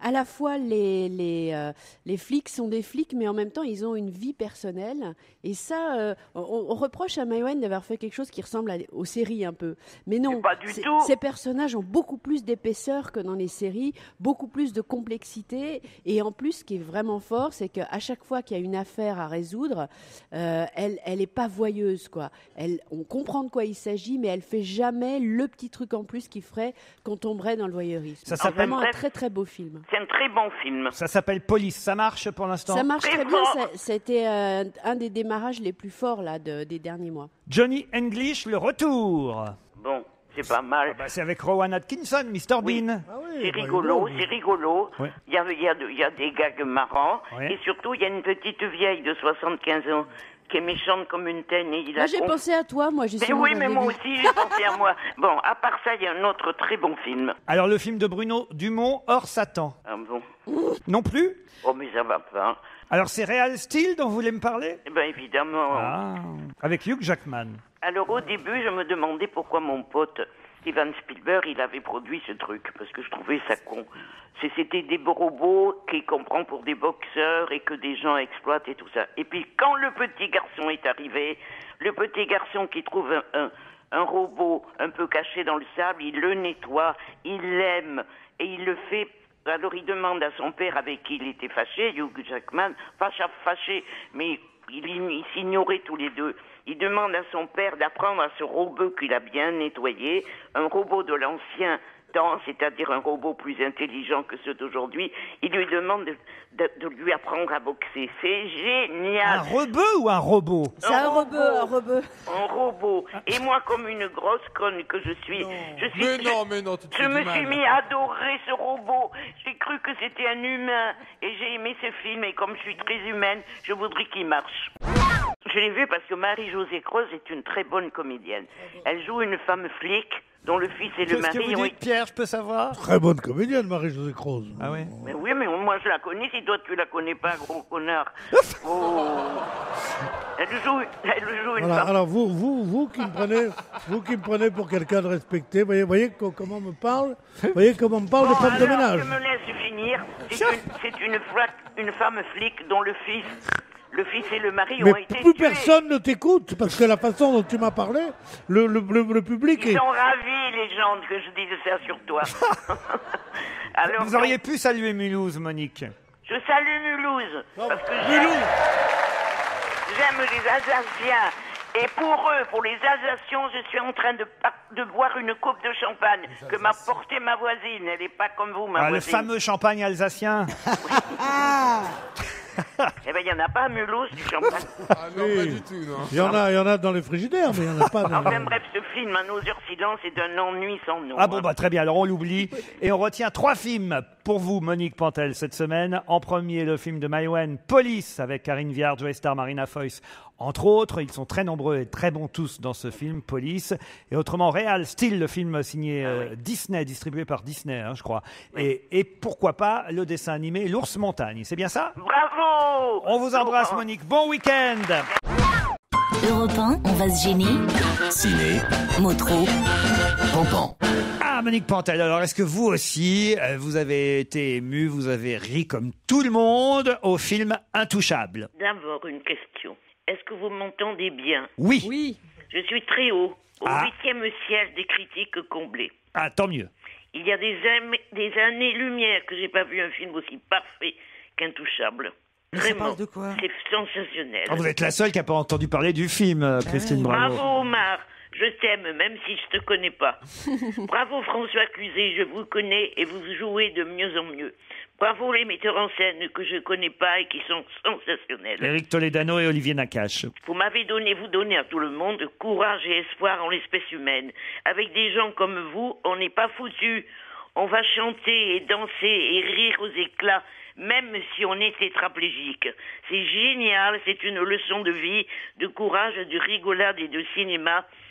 à la fois les flics sont des flics, mais en même temps, ils ont une vie personnelle. Et ça, on reproche à Maïwenn d'avoir fait quelque chose qui ressemble aux séries un peu. Mais non, pas du tout. Ces personnages ont beaucoup plus d'épaisseur que dans les séries, beaucoup plus de complexité. Et en plus, ce qui est vraiment fort, c'est qu'à chaque fois qu'il y a une affaire à résoudre, elle est pas voyeuse, quoi. On comprend de quoi il s'agit, mais elle fait jamais le petit truc en plus qui ferait qu'on tomberait dans le voyeurisme. Ça C'est s'appelle- vraiment un très très beau film. C'est un très bon film. Ça s'appelle Police. Ça marche pour l'instant? Ça marche Très très bien. fort. C'était un des démarrages les plus forts là, des derniers mois. Johnny English, le retour. Bon, c'est pas mal. Bah, c'est avec Rowan Atkinson, Mr. Bean. C'est rigolo, c'est rigolo. Ouais. Il y a des gags marrants. Ouais. Et surtout, il y a une petite vieille de 75 ans qui est méchante comme une teigne. Et Moi, j'ai pensé à toi, moi, Mais justement. oui, mais j'avais moi vu. aussi, j'ai pensé à moi. Bon, à part ça, il y a un autre très bon film. Alors, le film de Bruno Dumont, Hors Satan. Ah bon? Non plus? Oh, mais ça va pas. Alors, c'est Real Steel dont vous voulez me parler? Eh ben, évidemment. Ah, avec Hugh Jackman. Alors, au début, je me demandais pourquoi mon pote Steven Spielberg, il avait produit ce truc, parce que je trouvais ça con. C'était des robots qu'il comprend pour des boxeurs et que des gens exploitent et tout ça. Et puis, quand le petit garçon est arrivé, le petit garçon qui trouve un robot un peu caché dans le sable, il le nettoie, il l'aime, et il le fait. Alors, il demande à son père avec qui il était fâché, Hugh Jackman, fâché, mais ils s'ignoraient tous les deux. Il demande à son père d'apprendre à ce robot qu'il a bien nettoyé, un robot de l'ancien temps, c'est-à-dire un robot plus intelligent que ceux d'aujourd'hui. Il lui demande de lui apprendre à boxer. C'est génial. Un rebeu ou un robot? C'est un rebeu. Un robot. Et moi, comme une grosse conne que je suis, je me suis mis à adorer ce robot. J'ai cru que c'était un humain et j'ai aimé ce film. Et comme je suis très humaine, je voudrais qu'il marche. Je l'ai vu parce que Marie-Josée Croze est une très bonne comédienne. Elle joue une femme flic dont le fils et le Qu'est-ce que mari vous ont dites, Pierre, je peux savoir? Très bonne comédienne, Marie-Josée Croze. Ah oui? Mais oui, mais moi je la connais, si toi tu la connais pas, gros connard. Oh. Elle joue une Voilà, femme. alors vous qui me prenez pour quelqu'un de respecté, voyez comment on me parle, voyez comment on me parle de femme de alors, ménage. je me laisse finir. C'est une femme flic dont le fils et le mari ont Mais été plus tués. personne ne t'écoute parce que la façon dont tu m'as parlé, le public Ils est. sont ravis, les gens, que je dise ça sur toi. Alors, Vous auriez pu saluer Mulhouse, Monique. je salue Mulhouse, parce que j'aime les Alsaciens. Et pour les Alsaciens, je suis en train de boire une coupe de champagne que m'a portée ma voisine. Elle n'est pas comme vous, ma Ah, le voisine. fameux champagne alsacien. Eh ben, il n'y en a pas à Mulhouse, du champagne. Ah non, pas du tout, non. Il y en a dans les frigidaires, mais il n'y en a pas dans Enfin bref, ce film, Un Oseur Silence, est d'un ennui sans nom. Ah bon, bah très bien, alors on l'oublie. Et on retient 3 films pour vous, Monique Pantel, cette semaine. En premier, le film de Maïwenn, Police, avec Karine Viard, Joe Star, Marina Foïs, entre autres. Ils sont très nombreux et très bons tous dans ce film, Police. Et autrement, Real Steel, le film signé Disney, distribué par Disney, hein, je crois. Et pourquoi pas le dessin animé L'Ours Montagne, c'est bien ça? Bravo! On vous embrasse, Monique. Bon week-end! Europe 1, on va se gêner. Ciné, Motro. Pampan. Ah, Monique Pantel, alors est-ce que vous aussi, vous avez été ému, vous avez ri comme tout le monde au film Intouchable? D'abord, une question. Est-ce que vous m'entendez bien? Oui. Oui. Je suis très haut, au Ah. 8e siège des critiques comblées. Ah, tant mieux. Il y a des années-lumière que j'ai pas vu un film aussi parfait qu'Intouchable. Vraiment, de quoi? c'est sensationnel. Ah, vous êtes la seule qui n'a pas entendu parler du film, Christine Bravo. Bravo Omar, je t'aime même si je te connais pas. Bravo François Cluzet, je vous connais et vous jouez de mieux en mieux. Bravo les metteurs en scène que je connais pas et qui sont sensationnels. Éric Toledano et Olivier Nakache. Vous donnez à tout le monde courage et espoir en l'espèce humaine. Avec des gens comme vous, on n'est pas foutus. On va chanter et danser et rire aux éclats, même si on est tétraplégique. C'est génial, c'est une leçon de vie, de courage, de rigolade et de cinéma.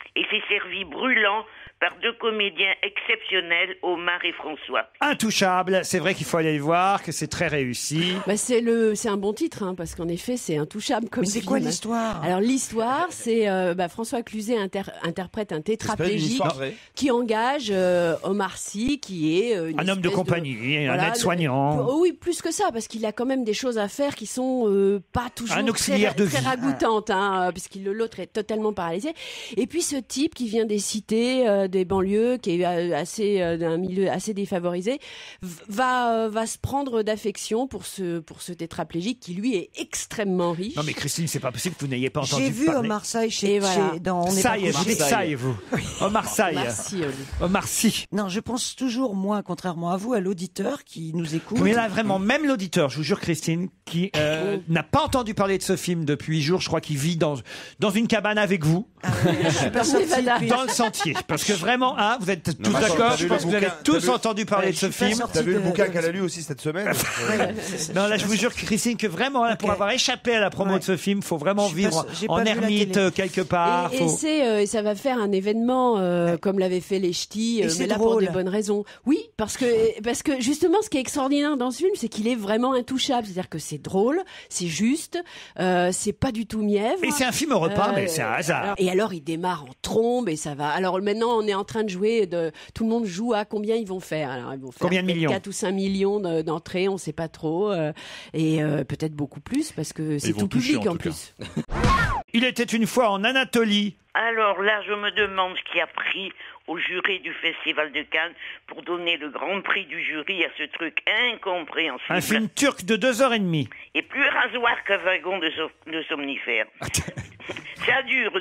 et c'est servi brûlant par deux comédiens exceptionnels, Omar et François. Intouchable, c'est vrai qu'il faut aller le voir, que c'est très réussi. Bah c'est un bon titre, hein, parce qu'en effet, c'est intouchable comme Mais c'est film. quoi l'histoire? Alors l'histoire, c'est François Cluzet interprète un tétraplégique qui engage Omar Sy, qui est un homme de compagnie, un aide-soignant. Oui, plus que ça, parce qu'il a quand même des choses à faire qui sont pas toujours un auxiliaire de vie. Très ragoûtantes, hein, puisque l'autre est totalement paralysé. Et puis ce type qui vient des cités, des banlieues, qui est d'un milieu assez défavorisé, va se prendre d'affection pour ce tétraplégique qui lui est extrêmement riche. Non mais Christine, c'est pas possible que vous n'ayez pas entendu J'ai vu parler. Omar Sy dans On n'est pas couché. Sy, vous. Omar Sy. Omar Sy. Non, je pense toujours, moi, contrairement à vous, à l'auditeur qui nous écoute. Mais là, vraiment, même l'auditeur, je vous jure, Christine, qui n'a pas entendu parler de ce film depuis 8 jours, je crois qu'il vit dans une cabane avec vous. Dans le sentier. Parce que vraiment, vous êtes tous d'accord, je pense que vous avez tous entendu parler de ce film. T'as vu le bouquin qu'elle a lu aussi cette semaine? Non, là, je vous jure, Christine, que vraiment, là, pour avoir échappé à la promo de ce film, faut vraiment vivre en ermite quelque part. Et ça va faire un événement comme l'avaient fait les Ch'tis, mais là pour des bonnes raisons. Oui, parce que justement, ce qui est extraordinaire dans ce film, c'est qu'il est vraiment intouchable. C'est-à-dire que c'est drôle, c'est juste, c'est pas du tout mièvre. Et c'est un film repas, mais c'est un hasard. Et alors, il démarre en trombe et ça va. Alors maintenant, on est en train de jouer. Tout le monde joue à combien ils vont faire. Alors, ils vont faire combien de millions? 4 ou 5 millions d'entrées, on sait pas trop. Et peut-être beaucoup plus parce que c'est tout public en plus. Il était une fois en Anatolie. Alors là, je me demande ce qui a pris au jury du Festival de Cannes pour donner le grand prix du jury à ce truc incompréhensible. Un film turc de 2h30. Et plus rasoir qu'un wagon de somnifère. Ça dure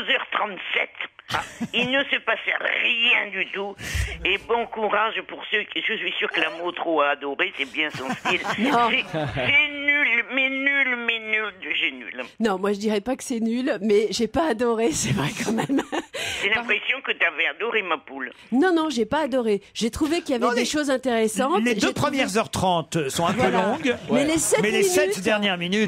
2h37. Il ne se passe rien du tout. Et bon courage pour ceux qui... Je suis sûr que la Motro a adoré, c'est bien son style. C'est nul, mais nul, mais nul, j'ai nul. Non, moi je dirais pas que c'est nul, mais j'ai pas adoré, c'est vrai quand même. J'ai l'impression que tu avais adoré ma poule. Non, j'ai pas adoré. J'ai trouvé qu'il y avait des choses intéressantes. Les deux premières heures 30 sont un peu longues. Mais les 7 dernières minutes...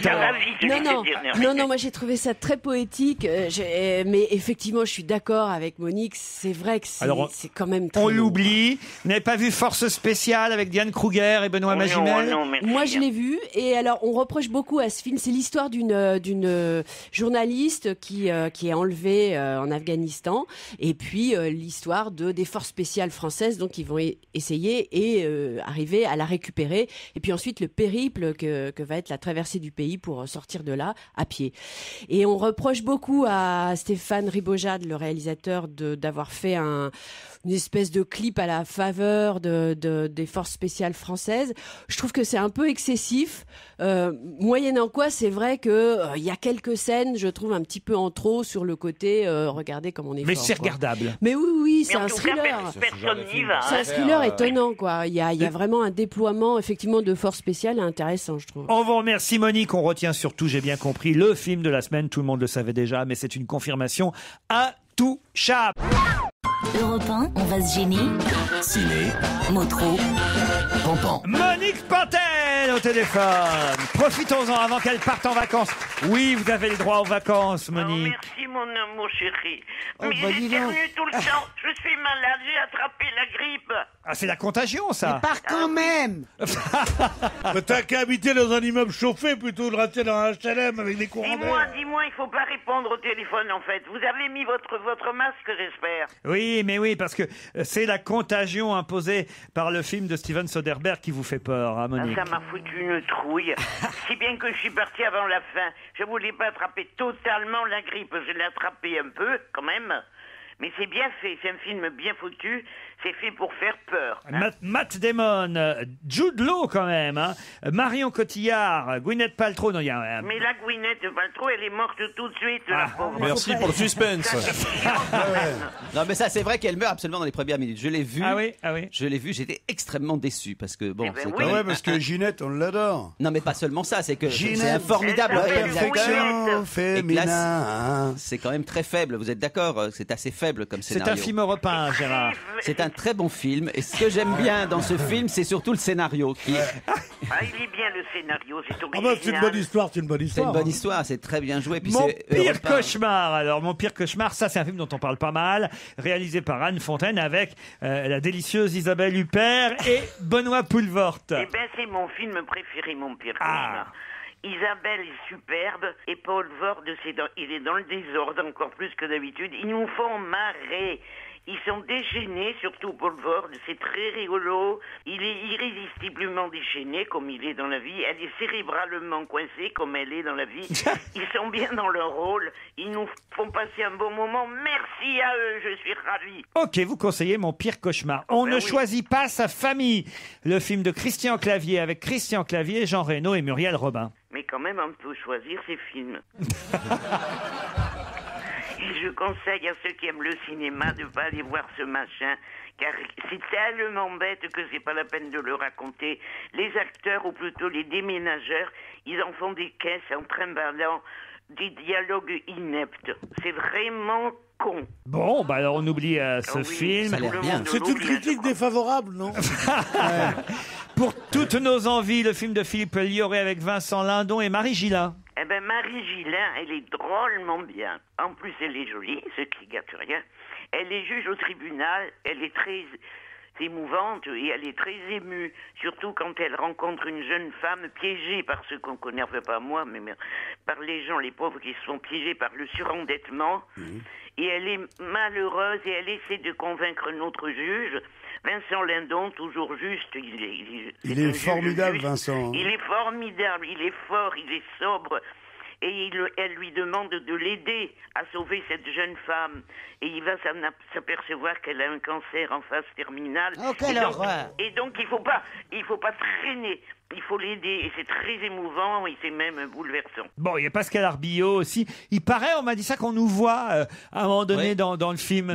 Non, moi j'ai trouvé ça très poétique. Mais effectivement, je suis d'accord avec Monique. C'est vrai que c'est quand même très on long. l'oublie. Vous n'avez pas vu Force Spéciale avec Diane Kruger et Benoît Magimel? Non, moi, je l'ai vu. Et alors, on reproche beaucoup à ce film. C'est l'histoire d'une journaliste qui est enlevée en Afghanistan. Et puis, l'histoire des forces spéciales françaises, donc, qui vont essayer et arriver à la récupérer. Et puis ensuite, le périple que va être la traversée du pays pour sortir de là à pied. Et on reproche beaucoup à Stéphane Ribojad, le réalisateur, d'avoir fait une espèce de clip à la faveur des forces spéciales françaises. Je trouve que c'est un peu excessif. Moyennant quoi, c'est vrai que il y a quelques scènes, je trouve un petit peu en trop sur le côté. Regardez comme on est. Mais fort, c'est regardable. Mais oui, c'est un thriller. Personne n'y va. C'est un thriller étonnant, quoi. Il y a vraiment un déploiement effectivement de forces spéciales intéressant, je trouve. On vous remercie, Monique. On retient surtout, j'ai bien compris, le film de la semaine. Tout le monde le savait déjà, mais c'est une confirmation intouchable. Europe 1, on va se gêner. Ciné, Motro, Pampan. Monique Pantel au téléphone. Profitons-en avant qu'elle parte en vacances. Oui, vous avez le droit aux vacances, Monique. Merci, mon amour chéri. Mais j'éternue tout le temps. Je suis malade, j'ai attrapé la grippe. Ah, c'est la contagion, ça. Mais pars quand même. Mais t'as qu'à habiter dans un immeuble chauffé plutôt que de rester dans un HLM avec des courants d'air. Dis-moi, il faut pas répondre au téléphone, en fait. Vous avez mis votre masque, j'espère. Oui, parce que c'est la contagion imposée par le film de Steven Soderbergh qui vous fait peur, hein, Monique. Ça m'a foutu une trouille. Si bien que je suis parti avant la fin. Je voulais pas attraper totalement la grippe. Je l'ai attrapé un peu, quand même. Mais c'est bien fait, c'est un film bien foutu, c'est fait pour faire peur. Hein. Matt Damon, Jude Law quand même, hein. Marion Cotillard, Gwyneth Paltrow. Non, mais la Gwyneth Paltrow, elle est morte tout de suite, la pauvre. Merci pour le suspense. Non, mais ça, c'est vrai qu'elle meurt absolument dans les premières minutes. Je l'ai vu. Ah oui. Je l'ai vu, j'étais extrêmement déçu parce que bon, c'est quand même... parce que Ginette, on l'adore. Non, mais pas seulement ça, c'est que Ginette, c'est un formidable perfection féminin. C'est quand même très faible. Vous êtes d'accord? C'est assez faible. faible comme C'est scénario. un film européen, Gérard. C'est un très bon film. Et ce que j'aime bien dans ce film, c'est surtout le scénario. Ah, il est bien le scénario, c'est original. Ah bah, c'est une bonne histoire, c'est une bonne C'est histoire. une bonne hein. histoire, c'est très bien joué. Puis Mon c'est pire européen. cauchemar, alors mon pire cauchemar, ça c'est un film dont on parle pas mal, réalisé par Anne Fontaine avec la délicieuse Isabelle Huppert et Benoît Poelvoort. Eh ben, c'est mon film préféré, mon pire cauchemar. Isabelle est superbe et Paul Vord, il est dans le désordre encore plus que d'habitude. Ils nous font marrer. Ils sont déchaînés, surtout Paul Vord, c'est très rigolo. Il est irrésistiblement déchaîné comme il est dans la vie. Elle est cérébralement coincée comme elle est dans la vie. Ils sont bien dans leur rôle. Ils nous font passer un bon moment. Merci à eux, je suis ravi. Ok, vous conseillez mon pire cauchemar. On ne choisit pas sa famille. Le film de Christian Clavier avec Christian Clavier, Jean Reno et Muriel Robin. Mais quand même, on peut choisir ses films. Et je conseille à ceux qui aiment le cinéma de ne pas aller voir ce machin, car c'est tellement bête que c'est pas la peine de le raconter. Les acteurs, ou plutôt les déménageurs, ils en font des caisses en trimballant des dialogues ineptes. C'est vraiment con. Bon, bah alors on oublie ce film. Ça a l'air bien. C'est une critique défavorable, non? Pour toutes nos envies, le film de Philippe Lioré avec Vincent Lindon et Marie Gillin. Eh ben, Marie Gillin, elle est drôlement bien. En plus, elle est jolie, ce qui gâte rien. Elle est juge au tribunal, elle est très émouvante et elle est très émue, surtout quand elle rencontre une jeune femme piégée par ce qu'on connaît, enfin pas moi, mais par les gens, les pauvres qui sont piégés par le surendettement. Et elle est malheureuse et elle essaie de convaincre notre juge. Vincent Lindon, toujours juste, Il est formidable, Vincent. Il est formidable, il est fort, il est sobre. Et elle lui demande de l'aider à sauver cette jeune femme. Et il va s'apercevoir qu'elle a un cancer en phase terminale. Oh, quelle horreur. Et donc, il faut pas traîner. Il faut l'aider. Et c'est très émouvant et c'est même bouleversant. Bon, il y a Pascal Arbillot aussi. Il paraît, on m'a dit ça, qu'on nous voit à un moment donné dans le film.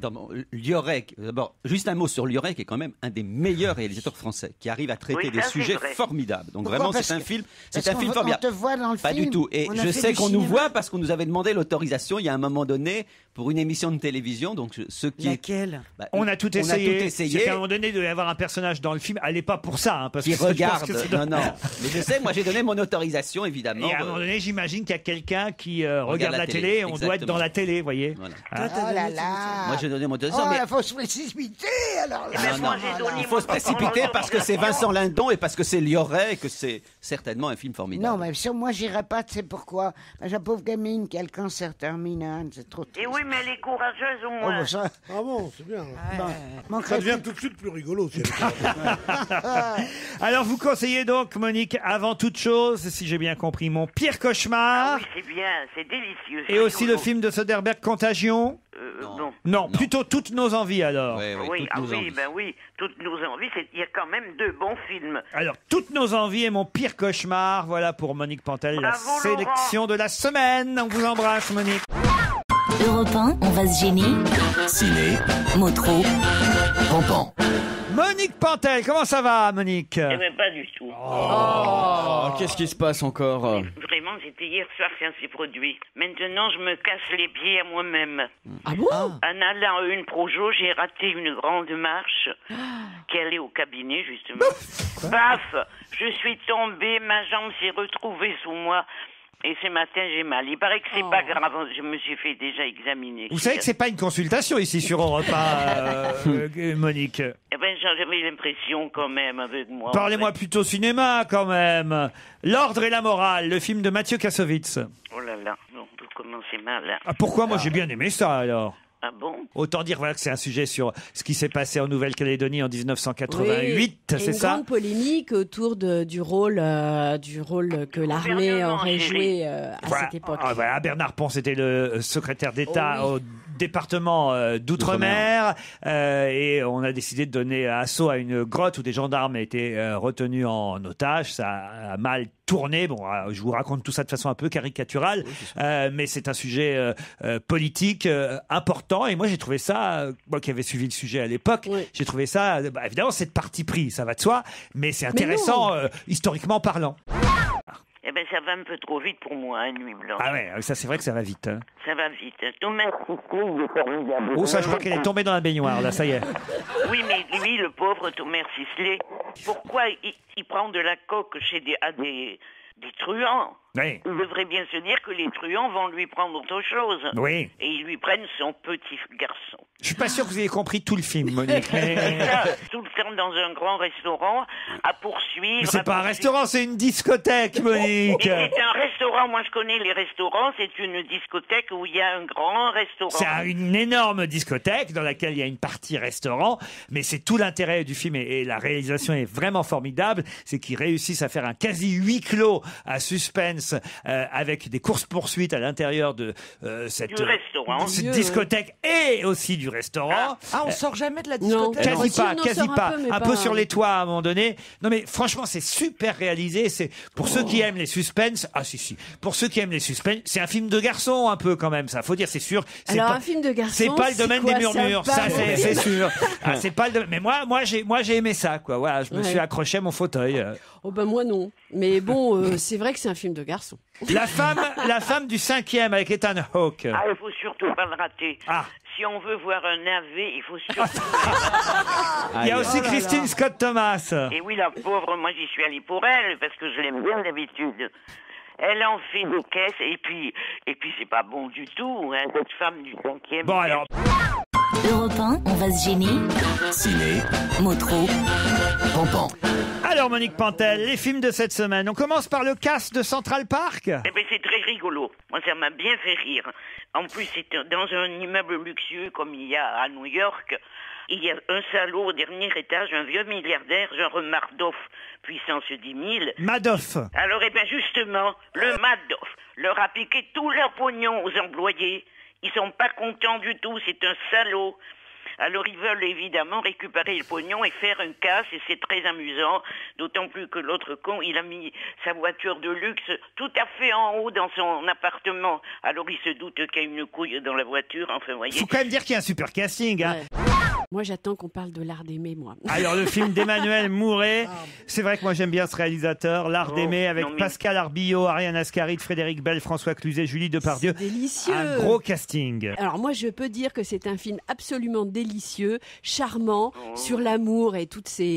Lioré, d'abord, juste un mot sur Lioré, qui est quand même un des meilleurs réalisateurs français, qui arrive à traiter des sujets formidables. Donc Pourquoi? vraiment, Parce c'est un que- film, parce c'est un qu'on film on formidable. te voit dans le Pas film. du tout. Et On a je fait sais du qu'on nous cinéma. voit parce qu'on nous avait demandé l'autorisation il y a un moment donné pour une émission de télévision. Donc ceux qui Laquelle On a tout essayé. C'est C'est qu'à un moment donné, il devait y avoir un personnage dans le film. Allez pas pour ça, hein, parce qui que je pense regarde. que c'est- Non, non. Mais je sais, moi j'ai donné mon autorisation évidemment. Et à un moment donné, j'imagine qu'il y a quelqu'un qui regarde la télé. Et on doit être dans la télé, vous voyez. Voilà. Oh là là. Moi j'ai donné mon autorisation. Oh, mais- la fausse précipité, alors là. Non, non. Il faut se précipiter parce que c'est Vincent Lindon et parce que c'est Lioré et que c'est certainement un film formidable. Non, mais sur moi, j'irai pas, tu sais pourquoi? La pauvre gamine qui a le cancer terminal, c'est trop triste. Et oui, mais elle est courageuse au Oh, moins. bah, ça... Ah bon, c'est bien. manquerait Ça devient plus- tout de suite plus rigolo. Si elle Alors, vous conseillez donc, Monique, avant toute chose, si j'ai bien compris, mon pire cauchemar. Oui, c'est bien, c'est délicieux. Et aussi le film de Soderbergh, Contagion. Non. Non, plutôt toutes nos envies alors. Oui, toutes nos envies, il y a quand même deux bons films. Alors, toutes nos envies et mon pire cauchemar, voilà pour Monique Pantel, la Bravo, sélection de la semaine. On vous embrasse, Monique. Europe 1, on va se gêner. Ciné, Motro. Pampan. Monique Pantel, comment ça va, Monique? Eh ben, pas du tout. Oh, qu'est-ce qui se passe encore? Vraiment, c'était hier soir que ça s'est produit. Maintenant, je me casse les pieds à moi-même. Ah bon? En allant à une projo, j'ai raté une grande marche qui allait au cabinet, justement. Paf! Je suis tombée, ma jambe s'est retrouvée sous moi. Et ce matin, j'ai mal. Il paraît que c'est pas grave. Je me suis fait déjà examiner. Vous savez que c'est pas une consultation ici sur Europe 1, Monique. Eh ben, j'avais l'impression quand même avec moi. Parlez-moi plutôt cinéma quand même. L'ordre et la morale, le film de Mathieu Kassovitz. Oh là là, bon, tout commencer mal. Hein. Ah, pourquoi? Moi j'ai bien aimé ça alors. Ah bon? Autant dire voilà que c'est un sujet sur ce qui s'est passé en Nouvelle-Calédonie en 1988, Oui, et c'est une ça? grande polémique autour du rôle que l'armée aurait joué à cette époque. Ah, voilà, Bernard Pons était le secrétaire d'État au département d'Outre-mer et on a décidé de donner assaut à une grotte où des gendarmes étaient retenus en otage. Ça a mal tourné. Bon, je vous raconte tout ça de façon un peu caricaturale, mais c'est un sujet politique important. Et moi, j'ai trouvé ça, moi qui avais suivi le sujet à l'époque, j'ai trouvé ça, évidemment, c'est de parti pris, ça va de soi, mais c'est intéressant historiquement parlant. Eh ben, ça va un peu trop vite pour moi, hein, Nuit Blanche. Ah ouais, ça c'est vrai que ça va vite. Hein. Ça va vite. Thomas Sisley, il est formidable. Oh, ça, je crois qu'elle est tombée dans la baignoire, là, ça y est. Oui, mais lui, le pauvre Thomas Sisley, pourquoi il prend de la coque chez des truands? Oui. Il devrait bien se dire que les truands vont lui prendre autre chose. Oui. Et ils lui prennent son petit garçon. Je suis pas sûr que vous ayez compris tout le film, Monique. Mais... Et ça, tout le temps dans un grand restaurant, à poursuivre. Mais c'est pas un restaurant, c'est une discothèque, Monique. Mais c'est un restaurant, moi je connais les restaurants, c'est une discothèque où il y a un grand restaurant. C'est une énorme discothèque dans laquelle il y a une partie restaurant, mais c'est tout l'intérêt du film et la réalisation est vraiment formidable, c'est qu'ils réussissent à faire un quasi huis clos à suspense avec des courses-poursuites à l'intérieur de cette discothèque et aussi du restaurant. Ah, on sort jamais de la discothèque. Quasi pas. Un peu sur les toits à un moment donné. Non mais franchement, c'est super réalisé. C'est pour ceux qui aiment les suspens. Ah si. Pour ceux qui aiment les suspens, c'est un film de garçon un peu quand même. Ça faut dire, c'est sûr. Alors un film de garçon, c'est pas le domaine des murmures. Ça c'est sûr. Ah, c'est pas le. Mais moi j'ai aimé ça quoi. Voilà, je me suis accroché à mon fauteuil. Oh ben moi non. Mais bon, c'est vrai que c'est un film de garçon. La femme du 5e avec Ethan Hawke. Ah, il faut surtout pas le rater. Ah. Si on veut voir un navet, il faut surtout... Il y a aussi Christine Scott Thomas. Et oui, la pauvre, moi j'y suis allé pour elle, parce que je l'aime bien d'habitude. Elle en fait des caisses, et puis c'est pas bon du tout, hein, cette femme du 5e. Bon alors... Europe 1, on va se gêner. Ciné, Motro. Pampan. Alors Monique Pantel, les films de cette semaine. On commence par le cast de Central Park. Eh ben c'est très rigolo. Moi ça m'a bien fait rire. En plus c'est dans un immeuble luxueux comme il y a à New York. Il y a un salaud au dernier étage, un vieux milliardaire, genre Madoff, puissance 10 000. Madoff. Alors eh ben justement, le Madoff leur a piqué tout leur pognon aux employés. Ils sont pas contents du tout, c'est un salaud. Alors ils veulent évidemment récupérer le pognon et faire un casse, et c'est très amusant, d'autant plus que l'autre con, il a mis sa voiture de luxe tout à fait en haut dans son appartement. Alors il se doute qu'il y a une couille dans la voiture, enfin vous voyez. Faut quand même dire qu'il y a un super casting. Hein. Ouais. Moi, j'attends qu'on parle de L'Art d'aimer, moi. Alors, le film d'Emmanuel Mouret, c'est vrai que moi j'aime bien ce réalisateur, L'Art d'aimer, avec Pascal Arbillot, Ariane Ascaride, Frédéric Bell, François Cluzet, Julie Depardieu. C'est délicieux. Un gros casting. Alors moi, je peux dire que c'est un film absolument délicieux, charmant, sur l'amour et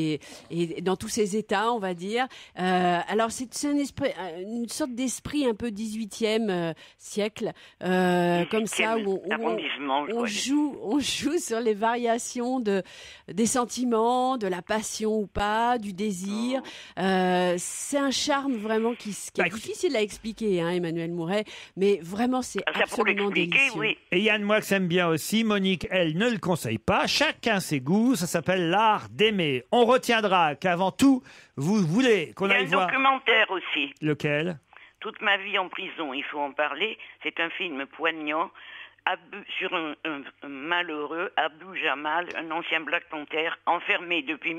dans tous ses états, on va dire. Alors c'est une sorte d'esprit un peu 18e siècle, comme ça, où on joue sur les variations des sentiments, de la passion ou pas, du désir. C'est un charme vraiment qui est difficile à expliquer, hein, Emmanuel Mouret, mais vraiment c'est absolument délicieux. Oui. Et Yann Moix aime bien aussi. Monique, elle, ne le conseille pas. Chacun ses goûts. Ça s'appelle L'Art d'aimer. On retiendra qu'avant tout, vous voulez qu'on aille voir... Il y a un documentaire aussi. Lequel ? Toute ma vie en prison, il faut en parler. C'est un film poignant sur un malheureux, Abou Jamal, un ancien Black Panther, enfermé depuis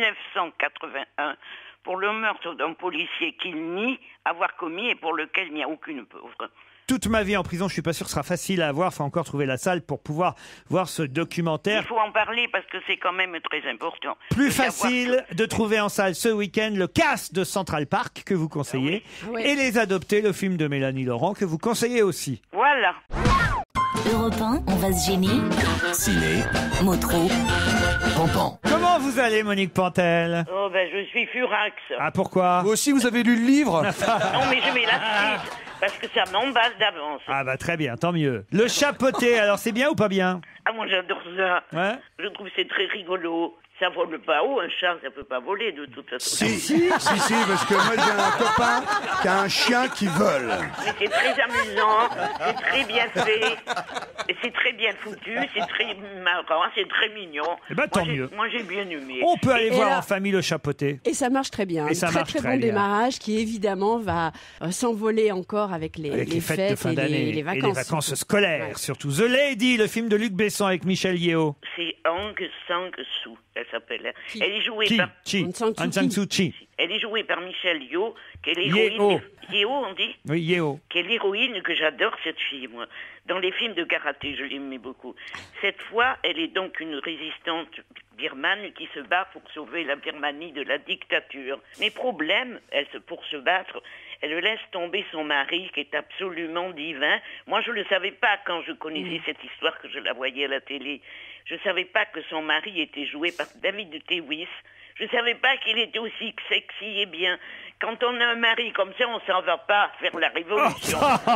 1981 pour le meurtre d'un policier qu'il nie avoir commis et pour lequel il n'y a aucune pauvre. Toute ma vie en prison, je suis pas sûr que ce sera facile à voir. Faut encore trouver la salle pour pouvoir voir ce documentaire. Il faut en parler parce que c'est quand même très important. Plus facile de trouver en salle ce week-end le cast de Central Park que vous conseillez et Les Adoptés, le film de Mélanie Laurent que vous conseillez aussi. Voilà. Europe 1, on va se gêner. Ciné, Motro. Pampan. Comment vous allez, Monique Pantel? Oh ben je suis furax. Ah pourquoi? Vous aussi vous avez lu le livre? Non mais je mets la suite parce que ça m'emballe d'avance. Ah bah très bien, tant mieux. Le chapeauté, alors c'est bien ou pas bien? Ah moi j'adore ça. Ouais. Je trouve que c'est très rigolo. Ça vole pas haut, un chat, ça peut pas voler de toute façon. Si, parce que moi j'ai un copain qui a un chien qui vole. Mais c'est très amusant, c'est très bien fait, et c'est très bien foutu, c'est très marrant, c'est très mignon. Eh ben tant mieux. Moi j'ai bien aimé. On peut aller voir en famille le chapeauté. Et ça marche très bien. Et ça marche très très bon bien. démarrage qui évidemment va s'envoler encore avec les fêtes de fin d'année et les vacances. et les vacances scolaires surtout. The Lady, le film de Luc Besson avec Michel Yeo. C'est Aung San Suu, elle s'appelle. Elle est jouée par... Aung San Suu Kyi. Elle est jouée par Michel Yeoh, qui est l'héroïne... Yeo, on dit? Oui, Yeo. Qui est l'héroïne que j'adore, cette fille, moi. Dans les films de karaté, je l'aimais beaucoup. Cette fois, elle est donc une résistante birmane qui se bat pour sauver la Birmanie de la dictature. Mais problème, pour se battre, Elle laisse tomber son mari, qui est absolument divin. Moi, je ne le savais pas quand je connaissais cette histoire, que je la voyais à la télé. Je ne savais pas que son mari était joué par David Tewis. Je ne savais pas qu'il était aussi sexy et bien. Quand on a un mari comme ça, on s'en va pas faire la révolution.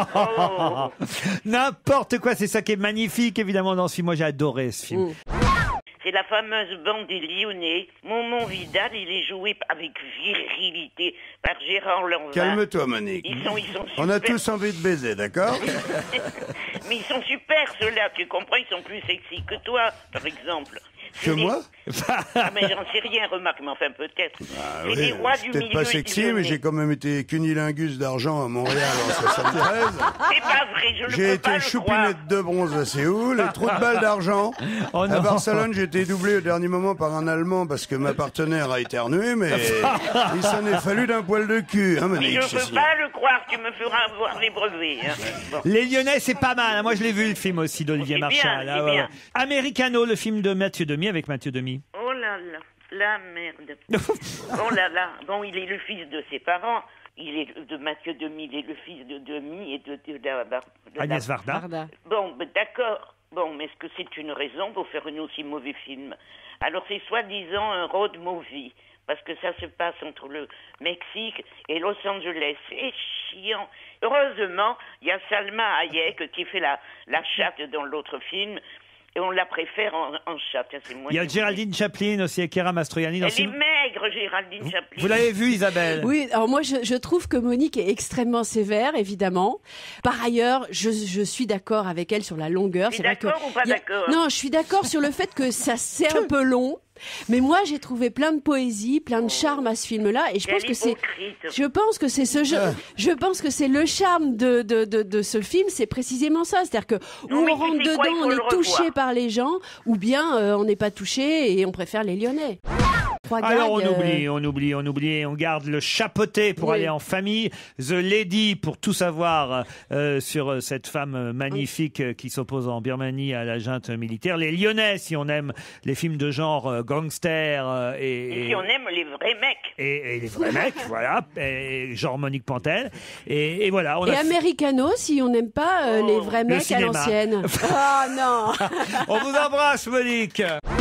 Oh. N'importe quoi, c'est ça qui est magnifique, évidemment, dans ce film. Moi, j'ai adoré ce film. C'est la fameuse bande des Lyonnais. Momon Vidal, il est joué avec virilité par Gérard Lanvin. Calme-toi, Monique. Ils sont super. On a tous envie de baiser, d'accord? Mais ils sont super, ceux-là, tu comprends? Ils sont plus sexy que toi, par exemple. Que moi? Ah, mais j'en sais rien, remarque, mais enfin, peut-être. Ah, c'est oui, des rois du peut-être milieu pas sexy, mais j'ai quand même été cunilingus d'argent à Montréal en 73. C'est pas vrai, je le J'ai peux pas été le choupinette de bronze à Séoul et trou de balle d'argent. Oh À non. Barcelone, j'ai été doublé au dernier moment par un Allemand parce que ma partenaire a éternué, mais il s'en est fallu d'un poil de cul, hein, Mais Monique, je ceci. peux pas le croire, tu me feras avoir les brevets. Hein. Bon. Les Lyonnais, c'est pas mal. Moi, je l'ai vu, le film aussi d'Olivier C'est bien, Marchal. c'est bien. Americano, le film de Mathieu Demy avec Mathieu Demy. Oh là là, la merde. Oh là là, bon, il est le fils de ses parents. Il est de Mathieu Demy, il est le fils de Demy et de Agnès Varda. Bon, ben, d'accord. Bon, mais est-ce que c'est une raison pour faire un aussi mauvais film? Alors, c'est soi-disant un road movie, parce que ça se passe entre le Mexique et Los Angeles. C'est chiant. Heureusement, il y a Salma Hayek qui fait la chatte dans l'autre film, et on la préfère en chatte. C'est moins Il y a Géraldine Chaplin aussi et Chiara Mastroianni dans Elle ce est film. maigre, Géraldine Chaplin. Vous l'avez vu, Isabelle? Oui, alors moi je trouve que Monique est extrêmement sévère, évidemment. Par ailleurs, je suis d'accord avec elle sur la longueur. Tu es C'est vrai que d'accord ou pas il y a- d'accord? Non, je suis d'accord sur le fait que ça c'est un peu long. Mais moi, j'ai trouvé plein de poésie, plein de charme à ce film-là, et je pense Quel que c'est, hypocrite. je pense que c'est ce jeu, je pense que c'est le charme de ce film, c'est précisément ça, c'est-à-dire que Non, ou mais on tu rentre sais quoi, il dedans, faut on le est touché revoir. par les gens, ou bien on n'est pas touché et on préfère les Lyonnais. Trois Alors on gags, oublie, on garde le chapeauté pour Oui. aller en famille, The Lady pour tout savoir sur cette femme magnifique qui s'oppose en Birmanie à la junte militaire, les Lyonnais si on aime les films de genre gangster Et si on aime les vrais mecs. et les vrais mecs, voilà, et genre Monique Pantel, et voilà. On Et a Americano, si on n'aime pas les vrais le mecs à cinéma. l'ancienne. Oh non. On vous embrasse, Monique.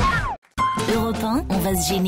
Europe 1, on va se gêner.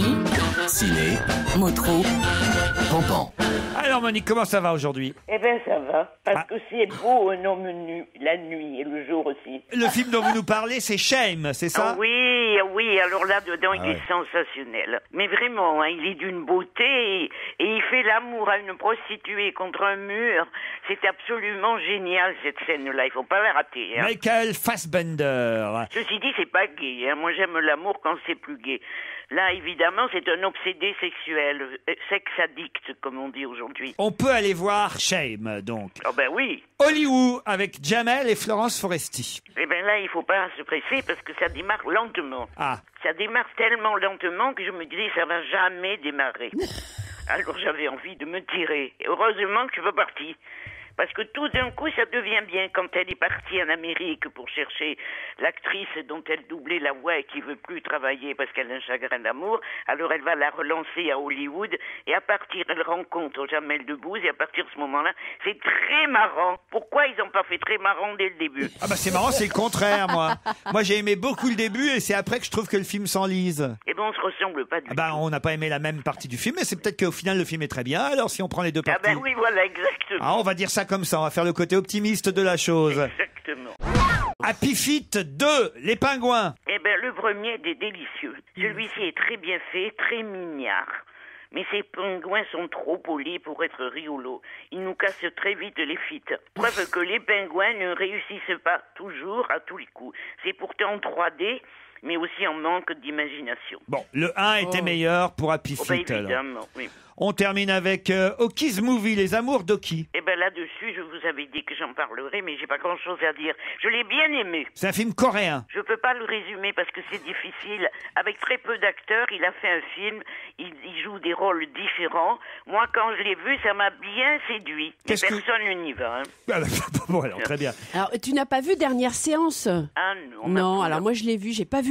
Ciné, Motro. Pampan. Alors Monique, comment ça va aujourd'hui? Eh ben ça va, parce que c'est beau un homme nu, la nuit et le jour aussi. Le film dont vous nous parlez, c'est Shame, c'est ça? Ah oui, alors là-dedans, il est sensationnel. Mais vraiment, hein, il est d'une beauté et il fait l'amour à une prostituée contre un mur. C'est absolument génial, cette scène-là, il faut pas la rater. Hein. Michael Fassbender. Ceci dit, c'est pas gay, hein. Moi j'aime l'amour quand c'est plus gay. Là, évidemment, c'est un obsédé sexuel, sex addict, comme on dit aujourd'hui. On peut aller voir Shame, donc. Oh ben oui. Hollywood avec Jamel et Florence Foresti. Eh ben là, il faut pas se presser parce que ça démarre lentement. Ah. Ça démarre tellement lentement que je me disais ça va jamais démarrer. Alors j'avais envie de me tirer. Et heureusement que je suis pas partie. Parce que tout d'un coup, ça devient bien quand elle est partie en Amérique pour chercher l'actrice dont elle doublait la voix et qui veut plus travailler parce qu'elle a un chagrin d'amour. Alors elle va la relancer à Hollywood et à partir, elle rencontre Jamel Debbouze et à partir de ce moment-là, c'est très marrant. Pourquoi ils n'ont pas fait très marrant dès le début? Ah bah c'est marrant, c'est le contraire, moi. Moi j'ai aimé beaucoup le début et c'est après que je trouve que le film s'enlise. Eh ben on se ressemble pas du Ah bah on n'a pas aimé la même partie du film, mais c'est peut-être qu'au final le film est très bien. Alors si on prend les deux Ah parties. ben oui, voilà, exactement. Ah, on va dire ça comme ça, on va faire le côté optimiste de la chose. Exactement. Happy Feet 2, les pingouins. Eh ben, le premier est délicieux. Celui-ci est très bien fait, très mignard. Mais ces pingouins sont trop polis pour être rigolos. Ils nous cassent très vite les fites. Preuve que les pingouins ne réussissent pas toujours à tous les coups. C'est pourtant en 3D, mais aussi en manque d'imagination. Bon, le 1 était meilleur pour Happy Oh ben Feet. alors. évidemment, oui. On termine avec Oki's Movie, les amours d'Oki. Eh ben là-dessus, je vous avais dit que j'en parlerai, mais j'ai pas grand-chose à dire. Je l'ai bien aimé. C'est un film coréen. Je peux pas le résumer parce que c'est difficile. Avec très peu d'acteurs, il a fait un film, il joue des rôles différents. Moi, quand je l'ai vu, ça m'a bien séduit. Mais Qu'est-ce que- personne n'y va. Hein. Ah bah, bon, alors très bien. Alors, tu n'as pas vu Dernière Séance? Ah non. Non, alors moi je l'ai vu, j'ai pas vu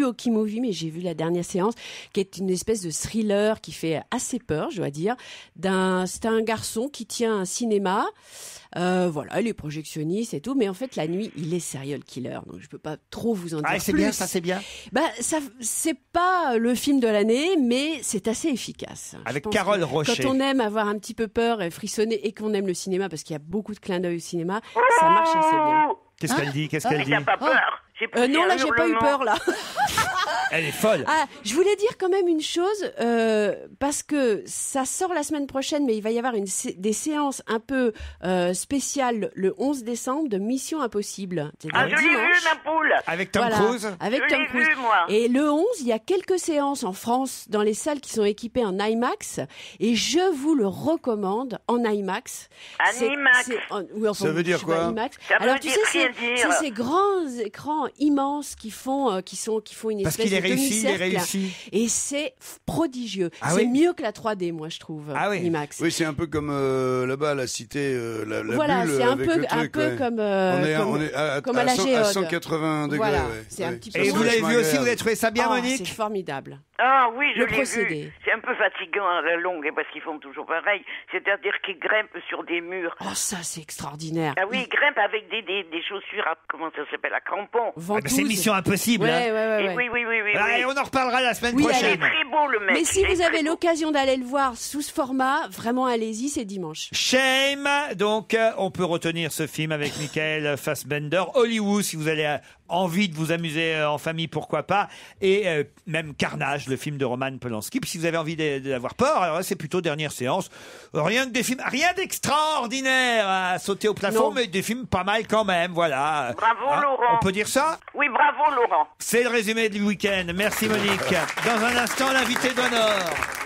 Hockey Movie, mais j'ai vu la dernière séance, qui est une espèce de thriller qui fait assez peur, je dois dire. C'est un garçon qui tient un cinéma. Voilà, il est projectionniste et tout, mais en fait la nuit il est serial killer, donc je peux pas trop vous en dire plus. C'est bien, ça c'est bien. Ça, c'est pas le film de l'année, mais c'est assez efficace. Avec Carole Rocher. Quand on aime avoir un petit peu peur et frissonner et qu'on aime le cinéma, parce qu'il y a beaucoup de clins d'œil au cinéma, ça marche assez bien. Qu'est-ce qu'elle dit? Qu'est-ce qu'elle dit? T'as pas peur? Non, là j'ai pas eu peur là. Elle est folle. Je voulais dire quand même une chose, parce que ça sort la semaine prochaine, mais il va y avoir des séances un peu spéciales le 11 décembre de Mission Impossible. Je l'ai vu, ma poule. Avec Tom Cruise. Avec Tom Cruise. Vu, moi. Et le 11, il y a quelques séances en France dans les salles qui sont équipées en IMAX, et je vous le recommande en IMAX. Ça veut dire quoi? IMAX. Ça veut dire rien dire. C'est ces grands écrans immenses qui font une Parce espèce qu'il est de réussi, il est demi-cercle. réussi. Et c'est prodigieux. Ah c'est oui mieux que la 3D, moi, je trouve, IMAX. Oui, c'est un peu comme là-bas à la cité, la voilà, bulle c'est un avec peu, le truc, un peu comme à la Géode. à 180 degrés. Voilà, ouais. c'est un petit peu. Et vous l'avez vu aussi, vous avez trouvé ça bien, Monique? C'est formidable. Ah oui, je Le l'ai procédé. vu. C'est un peu fatigant à la longue, parce qu'ils font toujours pareil. C'est-à-dire qu'ils grimpent sur des murs. Oh, ça, c'est extraordinaire. Ah oui, ils grimpent avec des chaussures, comment ça s'appelle, à crampons. C'est Mission Impossible. Ouais. Oui. Allez, on en reparlera la semaine Il prochaine. est très beau, le mec. Mais si vous avez l'occasion d'aller le voir sous ce format, vraiment allez-y, c'est dimanche. Shame, donc on peut retenir ce film avec Michael Fassbender. Hollywood, si vous avez envie de vous amuser en famille, pourquoi pas. Et même Carnage, le film de Roman Polanski. Puis si vous avez envie d'avoir peur, alors là, c'est plutôt dernière séance. Rien d'extraordinaire à sauter au plafond, mais des films pas mal quand même, voilà. Bravo, Laurent. On peut dire ça? Oui, bravo, Laurent. C'est le résumé du week-end. Merci Monique. Dans un instant, l'invité d'honneur.